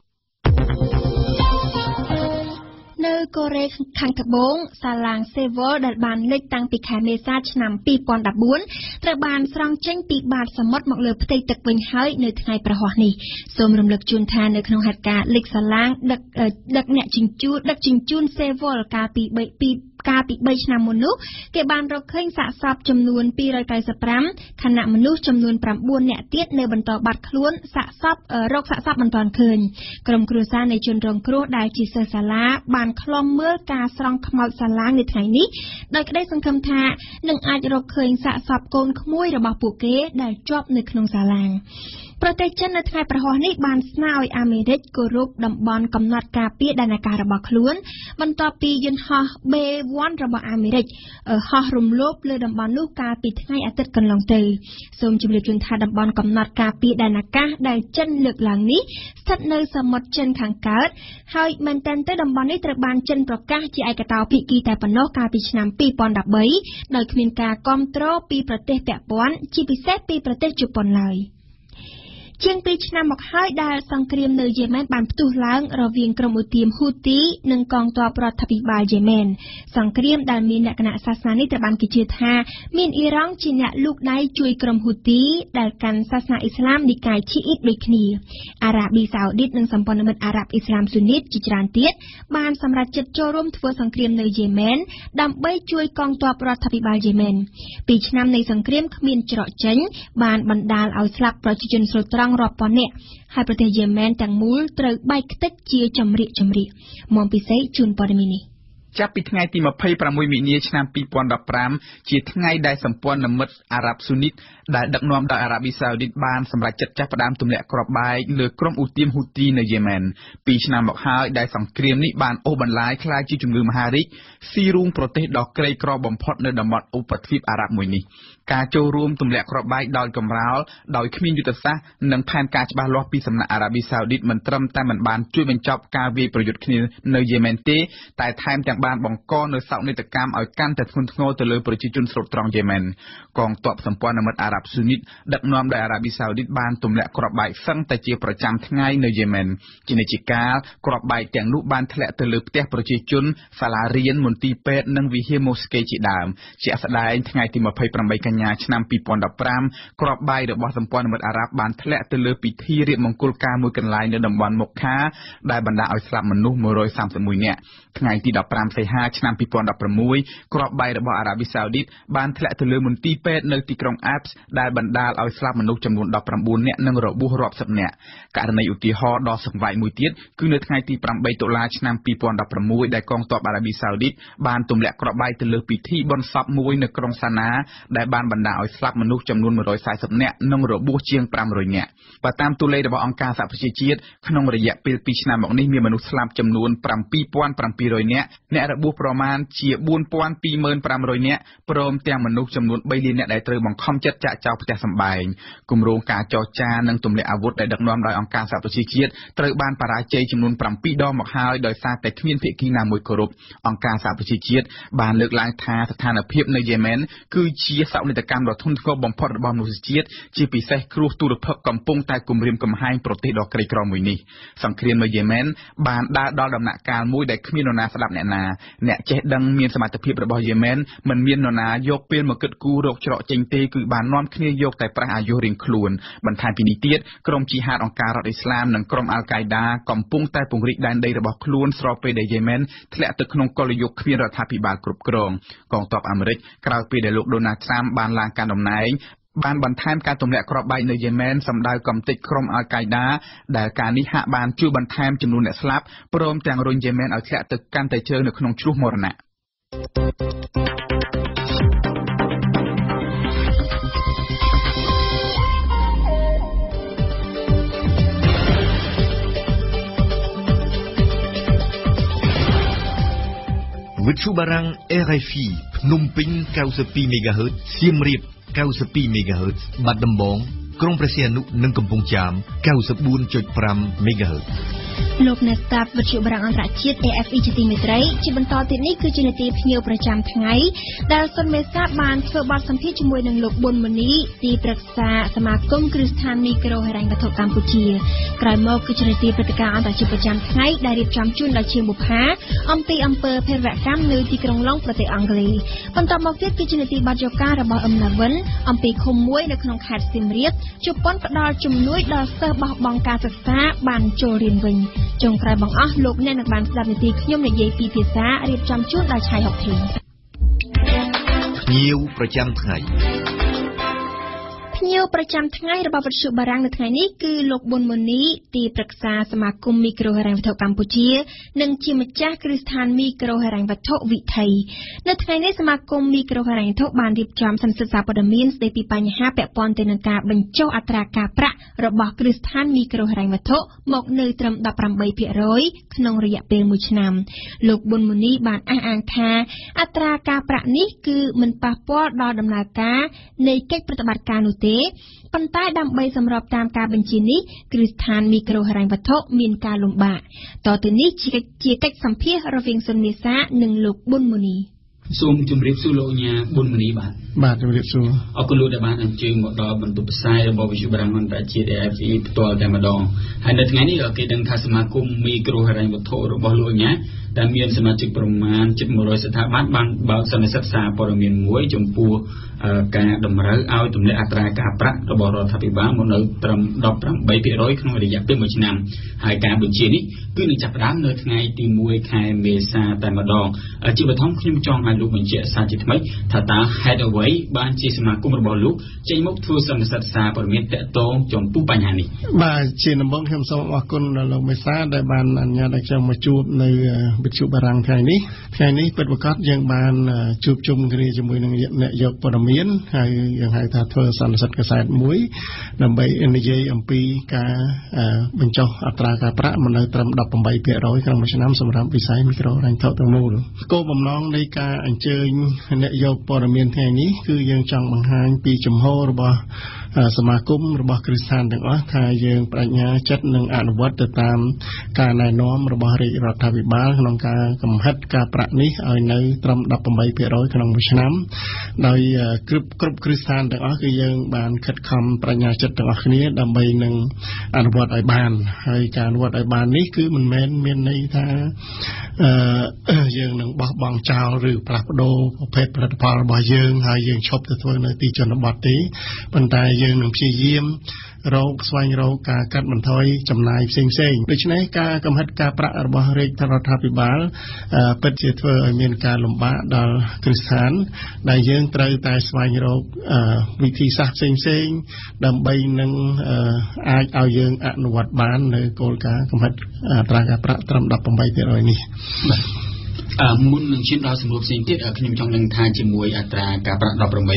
A: នៅកូរ៉េខាងត្បូងសាឡាងសេវលដែលបានលេចតាំងពីខែមេសាឆ្នាំ2014ត្រូវបានស្រង់ចេញពីបាតសមុទ្រមកលើផ្ទៃទឹកវិញហើយនៅថ្ងៃប្រហ័សនេះសូមរំលឹកជូនថានៅក្នុងហេតុការណ៍លេចសាឡាងដឹកជញ្ជូនសេវលកាលពីការពី3ឆ្នាំមុននោះគេបានរកឃើញសាកសពចំនួន295ខណៈមនុស្សចំនួន9នាក់ទៀតនៅបន្តបាត់ខ្លួនរកសាកសពមិនទាន់ឃើញក្រុមគ្រួសារនៃជនរងគ្រោះដែលជាសិស្សសាលាបានឃ្លាំមើលការស្រង់ខ្មោចសាឡាងនៅថ្ងៃនេះដោយក្តីសង្ឃឹមថានឹងអាចរកឃើញសាកសពកូនក្មួយរបស់ពួកគេដែលជាប់នៅក្នុងសាឡាងប្រទេសចិននៅថ្ងៃប្រហោះនេះបានស្នើឲ្យអាមេរិកគោរពតំបន់កំណត់ការពារដែនអាកាសរបស់ខ្លួនបន្ទាប់ពីយន្តហោះ B1 របស់អាមេរិកហោះរំលោភលើតំបន់នោះកាលពីថ្ងៃអាទិត្យកន្លងទៅសូមជម្រាបជូនថាតំបន់កំណត់ការពារដែនអាកាសដែលចិនលើកឡើងនេះស្ថិតនៅសមុទ្រចិនខាងកើតហើយមែនទែនទៅតំបន់នេះត្រូវបានចិនប្រកាសជាឯកតោភាគីតែប៉ុណ្ណោះកាលពីឆ្នាំ2013ដោយគ្មានការគាំទ្រពីប្រទេសពាក់ព័ន្ធជាពិសេសពីប្រទេសជប៉ុនឡើយជាង2ឆ្នាំមកហើយដែលសង្គ្រាមនៅយេម៉ែនបានផ្ទុះឡើងរវាងក្រុមឧទាមហ៊ូទីនិងកងទ័ពរដ្ឋាភិបាលយេម៉ែនសង្គ្រាមដែលមានលក្ខណៈសាសនានេះត្រូវបានគេជឿថាមានអ៊ីរ៉ង់ជាអ្នកលូកដៃជួយក្រុមហ៊ូទីដែលកាន់សាសនាអ៊ីស្លាមនិកាយឈីអ៊ីតដូចគ្នាអារ៉ាប៊ីសាអូឌីតនិងសម្ព័ន្ធមិត្តអារ៉ាប់អ៊ីស្លាមស៊ូនីតជាច្រើនទៀតបានសម្រេចចិត្តចូលរួមធ្វើសង្គ្រាមនៅយេម៉ែនដើម្បីជួយកងទ័ពរដ្ឋាភិបាលយេម៉ែន2ឆ្នាំនៃសង្គ្រាមគ្មានច្រកចេញបានបណ្ដាលឲ្យស្លាប់ប្រជាជនស្រុតត្រង់រាប់ពាន់នាក់ហើយប្រទេសយេម៉ែនទាំងមូលត្រូវបែកខ្ទេចជាចម្រៀកមកពិសេសជូនព័ត៌មាននេះ
H: ចាប់ពីថ្ងៃទី26មីនាឆ្នាំ2015ជាថ្ងៃដែលសម្ព័ន្ធមិត្តអារ៉ាប់ស៊ូនីតដែលដឹកនាំដោយអារ៉ាប៊ីសាអូឌីតបានសម្រេចចិត្តចាប់ផ្ដើមទម្លាក់គ្រាប់បែកលើក្រុមឧទាមហ៊ូទីនៅយេម៉ែន2ឆ្នាំមកហើយដែលសង្គ្រាមនេះបានអូសបន្លាយក្លាយជាជំងឺមហារីកស៊ីរូងប្រទេសដ៏ក្រីក្របំផុតនៅតំបន់ឧបទ្វីបអារ៉ាប់មួយនេះការចូលរួមទម្លាក់គ្រាប់បែកដោយកំរោលដោយគ្មានយុទ្ធសាស្ត្រនិងផែនការច្បាស់លាស់ពីសំណាក់អារ៉ាប៊ីសាអូឌីតមិនត្រឹមតែមិនបានជួយបញ្ចប់ការវាយប្រយុទ្ធគ្នានៅយេម៉ែនទេតែថែមទាំងបានបង្កនូវសោកនាដកម្មឲ្យកាន់តែធ្ងន់ធ្ងរទៅលើប្រជាជនស្រុតត្រង់យេម៉ែនកងទ័ពសម្ព័ន្ធមិត្តអារ៉ាប់ស៊ូនីតដឹកនាំដោយអារ៉ាប៊ីសាអូឌីតបានទម្លាក់គ្រាប់បែកសឹងតែជាប្រចាំថ្ងៃនៅយេម៉ែនជានិច្ចកាលគ្រាប់បែកទាំងនោះបានធ្លាក់ទៅលើផ្ទះប្រជាជនសាលារៀនមន្ទីរពេទ្យនិងវិហារម៉ូស្កេជាដើមជាក់ស្ដែងថ្ងៃទី28កញ្ញាឆ្នាំ2015គ្រាប់បែករបស់សម្ព័ន្ធមិត្តអារ៉ាប់បានធ្លាក់ទៅលើពិធីរៀបមង្គលការមួយកន្លែងនៅតំបន់មុកខាដែលបណ្ដាលឲ្យស្លាប់មនុស្ស131នាក់ថ្ងៃទី15សីហាឆ្នាំ2016គ្រាប់បែករបស់អារ៉ាប៊ីសាអូឌីតបានធ្លាក់ទៅលើមន្ទីរពេទ្យនៅទីក្រុងអាប់សដែលបណ្ដាលឲ្យស្លាប់មនុស្សចំនួន19នាក់និងរបួសរាប់សិបនាក់ករណីឧទាហរណ៍ដ៏សង្វេគមួយទៀតគឺនៅថ្ងៃទី8តុលាឆ្នាំ2016ដែលកងទ័ពអារ៉ាប៊ីសាអូឌីតបានទម្លាក់គ្រាប់បែកទៅលើពិធីបុណ្យសពមួយនៅក្រុងសាណាដែលបានបណ្ដាលឲ្យស្លាប់មនុស្សចំនួន140នាក់និងរបួសជាង500នាក់បើតាមតួលេខរបស់អង្គការសហប្រជាជាតិក្នុងរយៈពេល2ឆ្នាំមកនេះមានមនុស្សស្លាប់ចំនួន7700នាក់អ្នករបួសប្រមាណជា42,500នាក់ព្រមទាំងមនុស្សចំនួន3លាននាក់ដែលត្រូវបង្ខំចិត្តចាកចោលផ្ទះសម្បែងគម្រោងការចរចានិងទម្លាក់អាវុធដែលដឹកនាំដោយអង្គការសហប្រជាជាតិត្រូវបានបរាជ័យចំនួន7ដងមកហើយដោយសារតែគ្មានភាគីណាមួយគោរពអង្គការសហប្រជាជាតិបានលើកឡើងថាស្ថានភាពនៅយេម៉ែនគឺជាសោកនាដកម្មដ៏ធ្ងន់ធ្ងរបំផុតរបស់មនុស្សជាតិជាពិសេសគ្រោះទុរភិក្សកំពុងតែគំរាមកំហែងប្រទេសដ៏ក្រីក្រមួយនេះសង្គ្រាមនៅយេម៉ែនបានដើរដល់ដំណាក់កាលមួយដែលគ្មាននរណាស្ដាប់អ្នកណាអ្នកចេះដឹងមានសមត្ថភាពរបស់យេម៉ែនមិនមាននរណាយកពេលមកគិតគូររកច្រកចេញទេគឺបាននាំគ្នាយកតែប្រះអាយុរៀងខ្លួនបន្ថែមពីនេះទៀតក្រុមជីហាតអង្គការរដ្ឋអ៊ីស្លាមនិងក្រុមអាល់កាយដាកំពុងតែពង្រីកដែនដីរបស់ខ្លួនស្របពេលដែលយេម៉ែនធ្លាក់ទៅក្នុងកលយុគគ្មានរដ្ឋាភិបាលគ្រប់គ្រងកងទ័ពអាមេរិកក្រោយពេលដែលលោកដូណាល់ត្រាំបានឡើងកាន់តំណែងបានបន្ថែមការទម្លាក់គ្រាប់បែកនៅយេម៉ែនសម្ដៅកំទេចក្រុមអាល់កាយដាដែលការនេះហាក់បានជួយបន្ថែមចំនួនអ្នកស្លាប់ព្រមទាំងរុញយេម៉ែនឲ្យធ្លាក់ទៅកាន់តែជ្រៅនៅក្នុងជ្រោះមរណៈ
B: វិទ្យុបារាំង RFI ភ្នំពេញ 92 MHz សៀមរាប 92 MHz បាត់ដំបងក្រុងព្រះសីហនុនិងកំពង់ចាម 94.5 MHz
A: លោកអ្នកស្ដាប់វិទ្យុបារាំងអន្តរជាតិ AFE ជាទីមេត្រីជាបន្តទៀតនេះគឺជានាទីភ្ញៀវប្រចាំថ្ងៃដែលសុនមេសាបានធ្វើបទសម្ភាសន៍ជាមួយនឹងលោកប៊ុនម៉ូនីទីប្រឹក្សាសមាគមគ្រឹះស្ថានមីក្រូហិរញ្ញវត្ថុកម្ពុជាក្រោយមកគឺជានាទីព្រឹត្តិការណ៍អន្តរជាតិប្រចាំថ្ងៃដែលរៀបចំជូនដោយជាបុប្ផាអំពីអំពើភេរវកម្មនៅទីក្រុងឡុងប្រទេសអង់គ្លេសបន្តមកទៀតគឺជានាទីបទយកការរបស់អឹមណាវិនអំពីឃុំមួយនៅក្នុងខេត្តសៀមរាបជប៉ុនផ្ដល់ជំនួយដល់សិស្សបោះបង់ការសិក្សាបានចូលរៀនវិញចុងក្រោយបងអស់លោកអ្នកនឹងបានស្ដាប់នីតិខ្ញុំនិយាយពីភាសារៀបចំជូនដោយឆៃហុកធីភ្ញៀវប្រចាំថ្ងៃរបស់វិទ្យុបារាំងនៅថ្ងៃនេះគឺលោកប៊ុនម៉ូនីទីប្រឹក្សាសមាគមមីក្រូហិរញ្ញវត្ថុកម្ពុជានិងជាម្ចាស់គ្រឹះស្ថានមីក្រូហិរញ្ញវត្ថុវិថីនៅថ្ងៃនេះសមាគមមីក្រូហិរញ្ញវត្ថុបានរៀបចំសន្និសីទសារព័ត៌មានស្ដីពីបញ្ហាពាក់ព័ន្ធទៅនឹងការបញ្ចុះអត្រាការប្រាក់របស់គ្រឹះស្ថានមីក្រូហិរញ្ញវត្ថុមកនៅត្រឹម 18% ក្នុងរយៈពេល1ឆ្នាំលោកប៊ុនម៉ូនីបានអះអាងថាអត្រាការប្រាក់នេះគឺមិនប៉ះពាល់ដល់ដំណើរការនៃកិច្ចប្រតិបត្តិការនោះទេប៉ុន្តែដើម្បីសម្របតាមការបញ្ជានេះគ្រឹះស្ថានមីក្រូហិរញ្ញវត្ថុមានការលំបាកតទៅនេះជាកិច្ចសម្ភាសរវាងសុននេសានិងលោកប៊ុនម៉ូនីសូមជម្រាបសួរលោកញ៉ាប៊ុនម៉ូនីបាទជម្រាបសួរអរគុណលោកដែលបានអញ្ជើញមកដល់បន្ទប់ផ្សាយរបស់វិទ្យុបារាំងអន្តរជាតិ AFE ផ្ទាល់តែម្ដងហើយនៅថ្ងៃនេះគេដឹងថាសមាគមមីក្រូហិរញ្ញវត្ថុរបស់លោកញ៉ាដែលមានសមាជិកប្រមាណជិត100ស្ថាប័នបានបើកសន្និសីទសារព័ត៌មានមួយចំពោះការតម្រូវឲ្យទម្លាក់អត្រាការប្រាក់របស់រដ្ឋាភិបាលមកនៅត្រឹម 18% ក្នុងរយៈពេល1ឆ្នាំហើយការបញ្ជានេះគឺនឹងចាប់ផ្ដើមនៅថ្ងៃទី1ខែមេសាតែម្ដងជាបឋមខ្ញុំចង់ឲ្យលោកបញ្ជាក់សារជាថ្មីថាតើហេតុអ្វីបានជាសមាគមរបស់លោកចេញមកធ្វើសន្និសីទសារព័ត៌មានតាក់ទងចំពោះបញ្ហានេះ
I: បាទជាដំបូងខ្ញុំសូមអរគុណដល់លោកមេសាដែលបានអនុញ្ញាតឲ្យខ្ញុំមកជួបនៅវិទ្យុបារាំងថ្ងៃនេះពិតប្រាកដយើងបានជួបជុំគ្នាជាមួយនឹងអ្នកយកព័ត៌មានហើយយើងហៅថាធ្វើសន្និសីទកាសែតមួយដើម្បីនិយាយអំពីការបញ្ចុះអត្រាការប្រាក់មកនៅត្រឹម 18% ក្នុងមួយឆ្នាំសម្រាប់វិស័យមីក្រូហិរញ្ញវត្ថុទាំងមូលគោលបំណងនៃការអញ្ជើញអ្នកយកព័ត៌មានថ្ងៃនេះគឺយើងចង់បង្ហាញពីជំហររបស់សមាគមរបស់គ្រឹះស្ថានទាំងអស់ថាយើងបដិញ្ញាចិត្តនឹងអនុវត្តទៅតាមការណែនាំរបស់រាជរដ្ឋាភិបាលក្នុងការកំហិតការប្រាក់នេះឲ្យនៅត្រឹម 18% ក្នុងមួយឆ្នាំដោយគ្រប់គ្រឹះស្ថានទាំងអស់គឺយើងបានខិតខំបដិញ្ញាចិត្តទាំងអស់គ្នាដើម្បីនឹងអនុវត្តឲ្យបានហើយការអនុវត្តឲ្យបាននេះគឺមិនមែនមានន័យថាយើងនឹងបោះបង់ចោលឬផ្លាស់ប្ដូរប្រភេទផលិតផលរបស់យើងហើយយើងឈប់ទៅធ្វើនៅទីជនបទទេប៉ុន្តែយើងនឹងព្យាយាមស្វែងរកការកាត់បន្ថយចំណាយផ្សេងៗដូច្នេះការកំហិតការប្រាក់របស់រាជរដ្ឋាភិបាលពិតជាធ្វើឲ្យមានការលំបាកដល់គ្រឹះស្ថានដែលយើងត្រូវតែស្វែងរកវិធីសាស្ត្រផ្សេងៗដើម្បីនឹងអាចឲ្យយើងអនុវត្តបាននៅគោលការណ៍កំហិតអត្រាការប្រាក់ត្រឹម 18% នេះ
F: មុននឹងឈានដល់សំណួរផ្សេងទៀតខ្ញុំចង់ដឹងថាជាមួយអត្រាការប្រាក់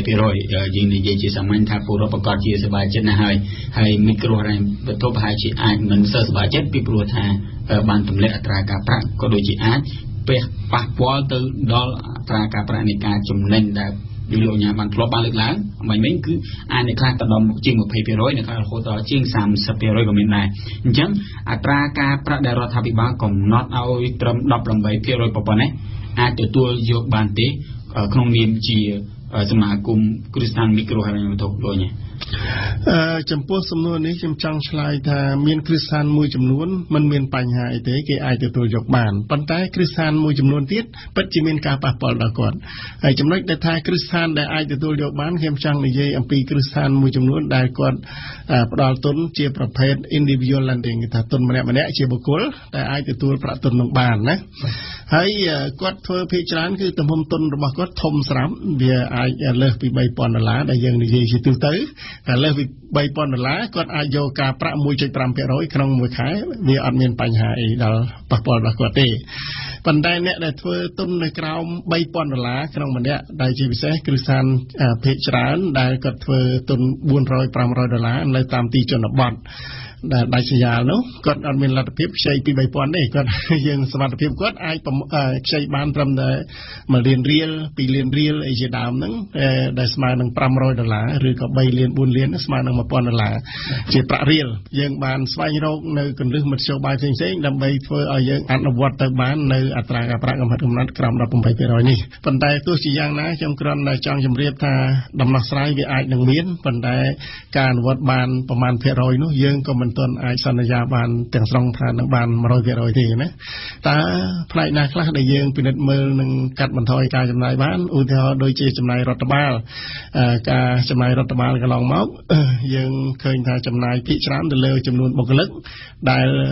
F: 18% យើងនិយាយជាសាមញ្ញថាពលរដ្ឋប្រកាសជាសប្បាយចិត្តណាស់ហើយមីក្រូហិរញ្ញវត្ថុប្រហែលជាអាចមិនសូវសប្បាយចិត្តពីព្រោះថាបានទម្លាក់អត្រាការប្រាក់ក៏ដូចជាអាចប៉ះពាល់ទៅដល់អត្រាការប្រាក់នៃការចំណេញដែលលោកញ៉ាបានធ្លាប់បានលើកឡើងមិញគឺអាចនៅខ្លះទៅដល់ជាង 20% នៅខ្លះរហូតដល់ជាង 30% ក៏មានដែរអញ្ចឹងអត្រាការប្រាក់ដែលរដ្ឋាភិបាលកំណត់ឲ្យត្រឹម 18% ប៉ុណ្ណេះអាចទទួលយកបានទេក្នុងនាមជាសមាគមគ្រឹះស្ថានមីក្រូហិរញ្ញវត្ថុលោកញ៉ា
I: ចំពោះសំណួរនេះខ្ញុំចង់ឆ្លើយថាមានគ្រឹះស្ថានមួយចំនួនមិនមានបញ្ហាអីទេគេអាចទទួលយកបានប៉ុន្តែគ្រឹះស្ថានមួយចំនួនទៀតពិតជាមានការប៉ះពាល់ដល់គាត់ហើយចំណុចដែលថាគ្រឹះស្ថានដែលអាចទទួលយកបានខ្ញុំចង់និយាយអំពីគ្រឹះស្ថានមួយចំនួនដែលគាត់ផ្ដល់ទុនជាប្រភេទ individual lending គេថាទុនម្នាក់ជាបុគ្គលដែលអាចទទួលប្រាក់ទុននឹងបានណាហើយគាត់ធ្វើភាគច្រើនគឺទំហំទុនរបស់គាត់ធំស្រាប់វាអាចលើសពី$3,000ដែលយើងនិយាយជាទូទៅតែលើសពី$3,000គាត់អាចយកការប្រាក់ 1.5% ក្នុងមួយខែវាអត់មានបញ្ហាអីដល់ប៉ះពាល់ដល់គាត់ទេប៉ុន្តែអ្នកដែលធ្វើទុននៅក្រោម$3,000ក្នុងម្នាក់ដែលជាពិសេសគ្រឹះស្ថានភាគច្រើនដែលគាត់ធ្វើទុន$400-500នៅតាមទីជនបទដែលដាច់ស្រយាលនោះគាត់អត់មានលទ្ធភាពខ្ចីពី$3,000ទេគាត់យើងសមត្ថភាពគាត់អាចខ្ចីបានត្រឹមតែ1លានរៀល2លានរៀលអីជាដើមហ្នឹងដែលស្មើនឹង$500ឬក៏3លាន4លានស្មើនឹង$1,000ជាប្រាក់រៀលយើងបានស្វែងរកនៅគន្លឹះមធ្យោបាយផ្សេងៗដើម្បីធ្វើឲ្យយើងអនុវត្តទៅបាននៅអត្រាការប្រាក់កំណត់ក្រោម 18% នេះប៉ុន្តែទោះជាយ៉ាងណាខ្ញុំគ្រាន់តែចង់ជម្រាបថាដំណោះស្រាយវាអាចនឹងមានប៉ុន្តែការអនុវត្តបានប្រមាណភាគរយនោះយើងក៏មិនទាន់អាចសន្យាបានទាំងស្រុងថានឹងបាន 100% ទេណាតើផ្នែកណាខ្លះដែលយើងពិនិត្យមើលនឹងកាត់បន្ថយការចំណាយបានឧទាហរណ៍ដូចជាចំណាយរដ្ឋបាលការចំណាយរដ្ឋបាលកន្លងមកយើងឃើញថាចំណាយភាគច្រើនទៅលើចំនួនបុគ្គលិកដែល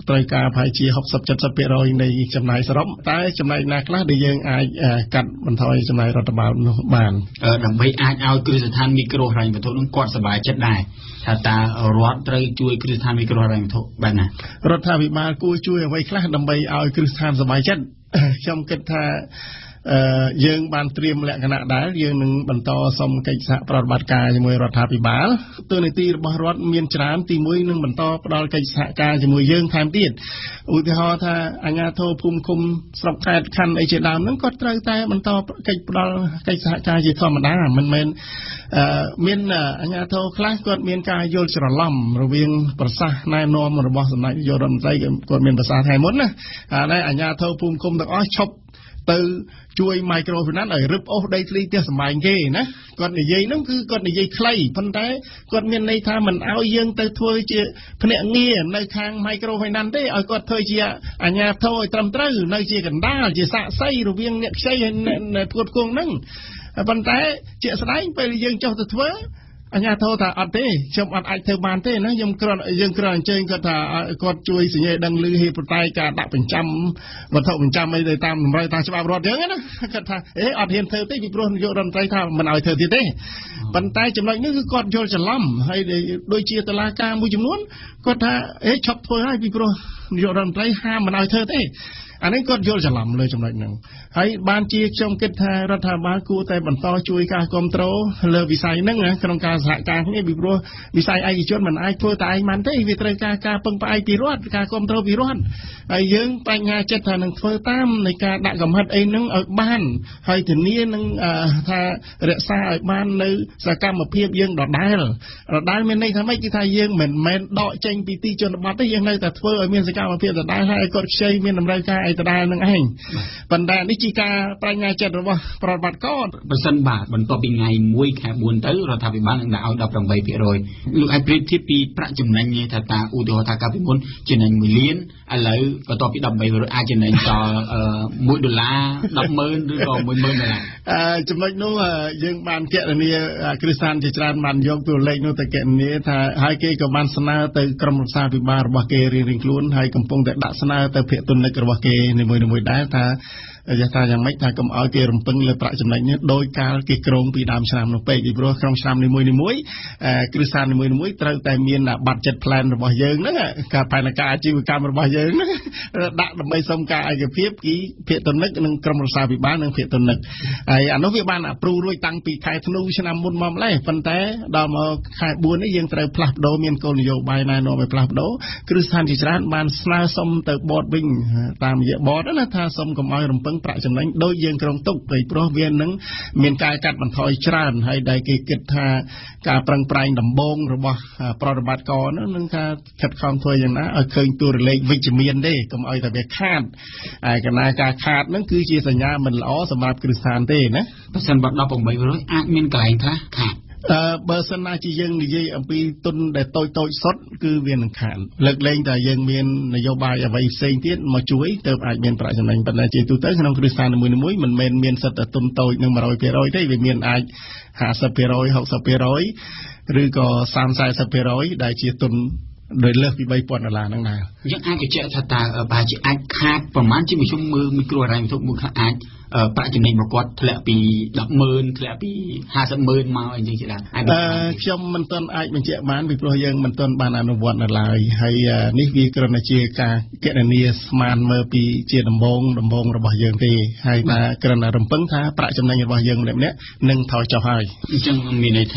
I: ត្រូវការប្រហែលជា 60-70% នៃចំណាយសរុបតែចំណែកណាខ្លះដែលយើងអាចកាត់បន្ថយចំណាយរដ្ឋបាលនោះបាន
F: ដើម្បីអាចឲ្យគ្រឹះស្ថានមីក្រូហិរញ្ញវត្ថុនឹងគាត់សប្បាយចិត្តដែរថាតើរដ្ឋត្រូវជួយគ្រឹះស្ថានមីក្រូហិរញ្ញវត្ថុបែបណា
I: រដ្ឋាភិបាលគួរជួយអ្វីខ្លះដើម្បីឲ្យគ្រឹះស្ថានសប្បាយចិត្តខ្ញុំគិតថាយើងបានត្រៀមលក្ខណៈដែរយើងនឹងបន្តសុំកិច្ចសហប្រតិបត្តិការជាមួយរដ្ឋាភិបាលតួនាទីរបស់រដ្ឋមានច្រើនទី1នឹងបន្តផ្ដល់កិច្ចសហការជាមួយយើងថែមទៀតឧទាហរណ៍ថាអាជ្ញាធរភូមិឃុំស្រុកខេត្តខណ្ឌអីជាដើមហ្នឹងគាត់ត្រូវតែបន្តកិច្ចផ្ដល់កិច្ចសហការជាធម្មតាមិនមែនមានអាជ្ញាធរខ្លះគាត់មានការយល់ច្រឡំរវាងប្រសាសន៍ណែនាំរបស់សម្ដេចនាយករដ្ឋមន្ត្រីគាត់មានប្រសាសន៍ថ្ងៃមុនណាហើយអាជ្ញាធរភូមិឃុំទាំងអស់ឈប់ទៅជួយ microfinance ឲ្យរឹបអូសដីធ្លីផ្ទះសម្បែងគេណាគាត់និយាយហ្នឹងគឺគាត់និយាយខ្លីប៉ុន្តែគាត់មានន័យថាមិនឲ្យយើងទៅធ្វើជាភ្នាក់ងារនៅខាង microfinance ទេឲ្យគាត់ធ្វើជាអាជ្ញាធរឲ្យត្រឹមត្រូវនៅជាកណ្ដាលជាសាក្សីរវាងអ្នកខ្ចីហើយអ្នកផ្គត់ផ្គង់ហ្នឹងប៉ុន្តែជាក់ស្ដែងពេលយើងចុះទៅធ្វើអាជ្ញាធរថាអត់ទេខ្ញុំអត់អាចធ្វើបានទេណាយើងគ្រាន់អញ្ជើញគាត់ថាគាត់ជួយសញ្ញាដឹងឮហេតុតែការដាក់បញ្ចាំវត្ថុបញ្ចាំអីទៅតាមតម្រូវតាមច្បាប់រដ្ឋយើងណាគាត់ថាអត់ហ៊ានធ្វើទេពីព្រោះនាយករដ្ឋមន្ត្រីថាមិនឲ្យធ្វើទៀតទេប៉ុន្តែចំណុចនេះគឺគាត់យល់ច្រឡំហើយដូចជាតុលាការមួយចំនួនគាត់ថាឈប់ធ្វើហើយពីព្រោះនាយករដ្ឋមន្ត្រីហាមមិនឲ្យធ្វើទេអានេះគាត់យល់ច្រឡំលើចំណុចហ្នឹងហើយបានជាខ្ញុំគិតថារដ្ឋាភិបាលគួរតែបន្តជួយការគ្រប់គ្រងលើវិស័យហ្នឹងក្នុងការសហការគ្នាពីព្រោះវិស័យឯកជនមិនអាចធ្វើតែឯងបានទេវាត្រូវការពឹងផ្អែកពីរដ្ឋការគ្រប់គ្រងពីរដ្ឋហើយយើងបញ្ញាចិត្តថានឹងធ្វើតាមនៃការដាក់កំហិតអីហ្នឹងឲ្យបានហើយធានានឹងថារក្សាឲ្យបាននៅសកម្មភាពយើងដដែលមានន័យថាម៉េចគឺថាយើងមិនមែនដកចេញពីទីជនបទទេយើងនៅតែធ្វើឲ្យមានសកម្មភាពដដែលហើយគាត់ខ្ចីមានតម្រូវការឯដដែលនឹងឯងប៉ុន្តែនេះជាការបញ្ញាចិត្តរបស់ប្រតិបត្តិការ
F: បើសិនបាទបន្ទាប់ពីថ្ងៃ1ខែ4ទៅរដ្ឋាភិបាលនឹងដាក់ឲ្យ 18% លោកអាចប្រៀបធៀបពីប្រាក់ចំណេញថាតើឧទាហរណ៍ថាកាលពីមុនចំណេញ1លានឥឡូវបន្ទាប់ពី 18% អាចចំណេញដល់$1 10,000 ឬក៏$10,000
I: ចំណុចនោះយើងបានគណនាគ្រឹះស្ថានជាច្រើនបានយកតួលេខនោះទៅគណនាថាហើយគេក៏បានស្នើទៅក្រមរដ្ឋាភិបាលរបស់គេរៀងៗខ្លួនហើយកំពុងតែដាក់ស្នើទៅភាគទុននិករបស់គេនីមួយៗដែរថាយ៉ាងម៉េចថាកុំឲ្យគេរំពឹងលើប្រាក់ចំណេញនេះដោយកាលគេក្រងពីដើមឆ្នាំនោះពេកពីព្រោះក្នុងឆ្នាំនីមួយៗគ្រឹះស្ថាននីមួយៗត្រូវតែមាន budget plan របស់យើងហ្នឹងការផែនការអាជីវកម្មរបស់យើងហ្នឹងដាក់ដើម្បីសុំការឯកភាពពីភាគទុននិកនិងក្រមរដ្ឋាភិបាលនិងភាគទុននិកហើយអានោះវាបានអាប់រូវរួចតាំងពីខែធ្នូឆ្នាំមុនមកម្លេះប៉ុន្តែដល់មកខែ4នេះយើងត្រូវផ្លាស់ប្ដូរមានគោលនយោបាយណែនាំឲ្យផ្លាស់ប្ដូរគ្រឹះស្ថានជាច្រើនបានស្នើសុំទៅបតវិញតាមរយៈបតណាថាសុំកុំឲ្យរំពឹងប្រាក់ចំណេញដោយយើងក្រុងទុកពីព្រោះវានឹងមានការកាត់បន្ថយច្រើនហើយដែលគេគិតថាការប្រឹងប្រែងដំបូងរបស់ប្រតិបត្តិការនោះនឹងការខិតខំធ្វើយ៉ាងណាឲ្យឃើញតួលេខវិជ្ជមានទេកុំឲ្យតែវាខាតហើយកណាការខាតហ្នឹងគឺជាសញ្ញាមិនល្អសម្រាប់គ្រឹះស្ថានទេណា
F: បើសិនបើ 18% អាចមានកន្លែងខ្លះខាត
I: បើសិនណាជាយើងនិយាយអំពីទុនដែលតូចសុទ្ធគឺវានឹងខានលើកលែងតែយើងមាននយោបាយអ្វីផ្សេងទៀតមកជួយទៅអាចមានប្រាក់ចំណេញប៉ុន្តែជាទូទៅក្នុងគ្រឹះស្ថាននីមួយៗមិនមែនមានសិទ្ធិទុនតូចនឹង 100% ទេវាមានអាច 50% 60% ឬក៏30-40% ដែលជាទុនដោយលើសពី$3,000ហ្នឹងដែរ
F: យើងអាចបញ្ជាក់ថាតើបើជាអាចខាតប្រហែលជាមធ្យមមើលមីក្រូហិរញ្ញវត្ថុមួយខ្លះអាចប្រាក់ចំណេញរបស់គាត់ធ្លាក់ពី 10,000 ធ្លាក់ពី 50,000 មកអីចឹងជាដើម
I: ខ្ញុំមិនទាន់អាចបញ្ជាក់បានពីព្រោះយើងមិនទាន់បានអនុវត្តនៅឡើយហើយនេះវាគ្រាន់តែជាការគណនាស្មានមើលពីជាដំបូងរបស់យើងទេហើយថាគ្រាន់តែរំពឹងថាប្រាក់ចំណេញរបស់យើងម្នាក់ៗនឹងថយចុះហើយ
F: អញ្ចឹងមានន័យថា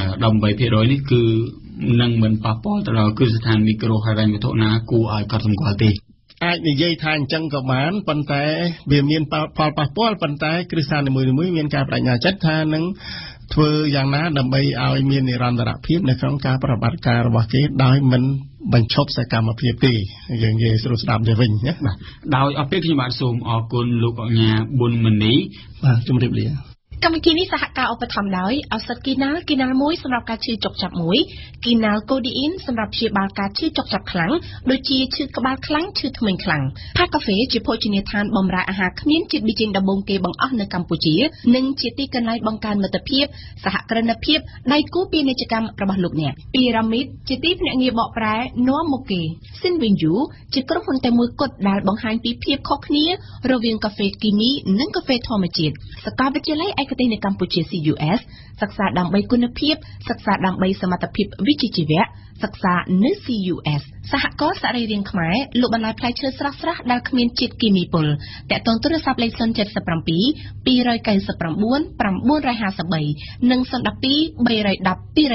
F: 18% នេះគឺនឹងមិនប៉ះពាល់ទៅដល់គ្រឹះស្ថានមីក្រូហិរញ្ញវត្ថុណាគួរឲ្យកត់សម្គាល់ទេ
I: អាចនិយាយថាអញ្ចឹងក៏បានប៉ុន្តែវាមានផលប៉ះពាល់ប៉ុន្តែគ្រឹះស្ថាននីមួយៗមានការបដិញ្ញាចិត្តថានឹងធ្វើយ៉ាងណាដើម្បីឲ្យមាននិរន្តរភាពនៅក្នុងការប្រតិបត្តិការរបស់គេដោយមិនបញ្ឈប់សកម្មភាពទេយើងនិយាយស្រួលស្ដាប់ទៅវិញណា
F: បាទដោយអរពេលខ្ញុំបាទសូមអរគុណលោកអញ្ញាប៊ុនមនី
I: បាទជម្រាបលា
J: កម្មវិធីនេះសហការឧបត្ថម្ភដោយឱសថគីណាល់មួយសម្រាប់ការឈឺចុកចាប់មួយគីណាល់កូឌីអ៊ីនសម្រាប់ព្យាបាលការឈឺចុកចាប់ខ្លាំងដូចជាឈឺក្បាលខ្លាំងឈឺធ្មេញខ្លាំងផាកាហ្វេជាភោជនីយដ្ឋានបម្រើអាហារគ្មានជាតិប៊ីចេងដំបូងគេបង្អស់នៅកម្ពុជានិងជាទីកន្លែងបង្កើនមិត្តភាពសហគ្រិនភាពដៃគូពាណិជ្ជកម្មរបស់លោកអ្នកពីរ៉ាមីតជាទីភ្នាក់ងារបកប្រែនាំមុខគេស៊ីនវិញយូជាក្រុមហ៊ុនតែមួយគត់ដែលបង្ហាញពីភាពខុសគ្នារវាងកាហ្វេគីមីនិងកាហ្វេធម្មជាតិសាកលវិទ្យាល័យឯកទេសនៅកម្ពុជា CUS សិក្សាដើម្បីគុណភាពសិក្សាដើម្បីសមត្ថភាពវិជ្ជាជីវៈសិក្សានៅ CUS សហករណ៍សរីរាង្គខ្មែរលោកបន្លែផ្លែឈើស្រស់ៗដែលគ្មានជាតិគីមីពុលតាក់ទងទូរស័ព្ទលេខ077 299 953និង012 310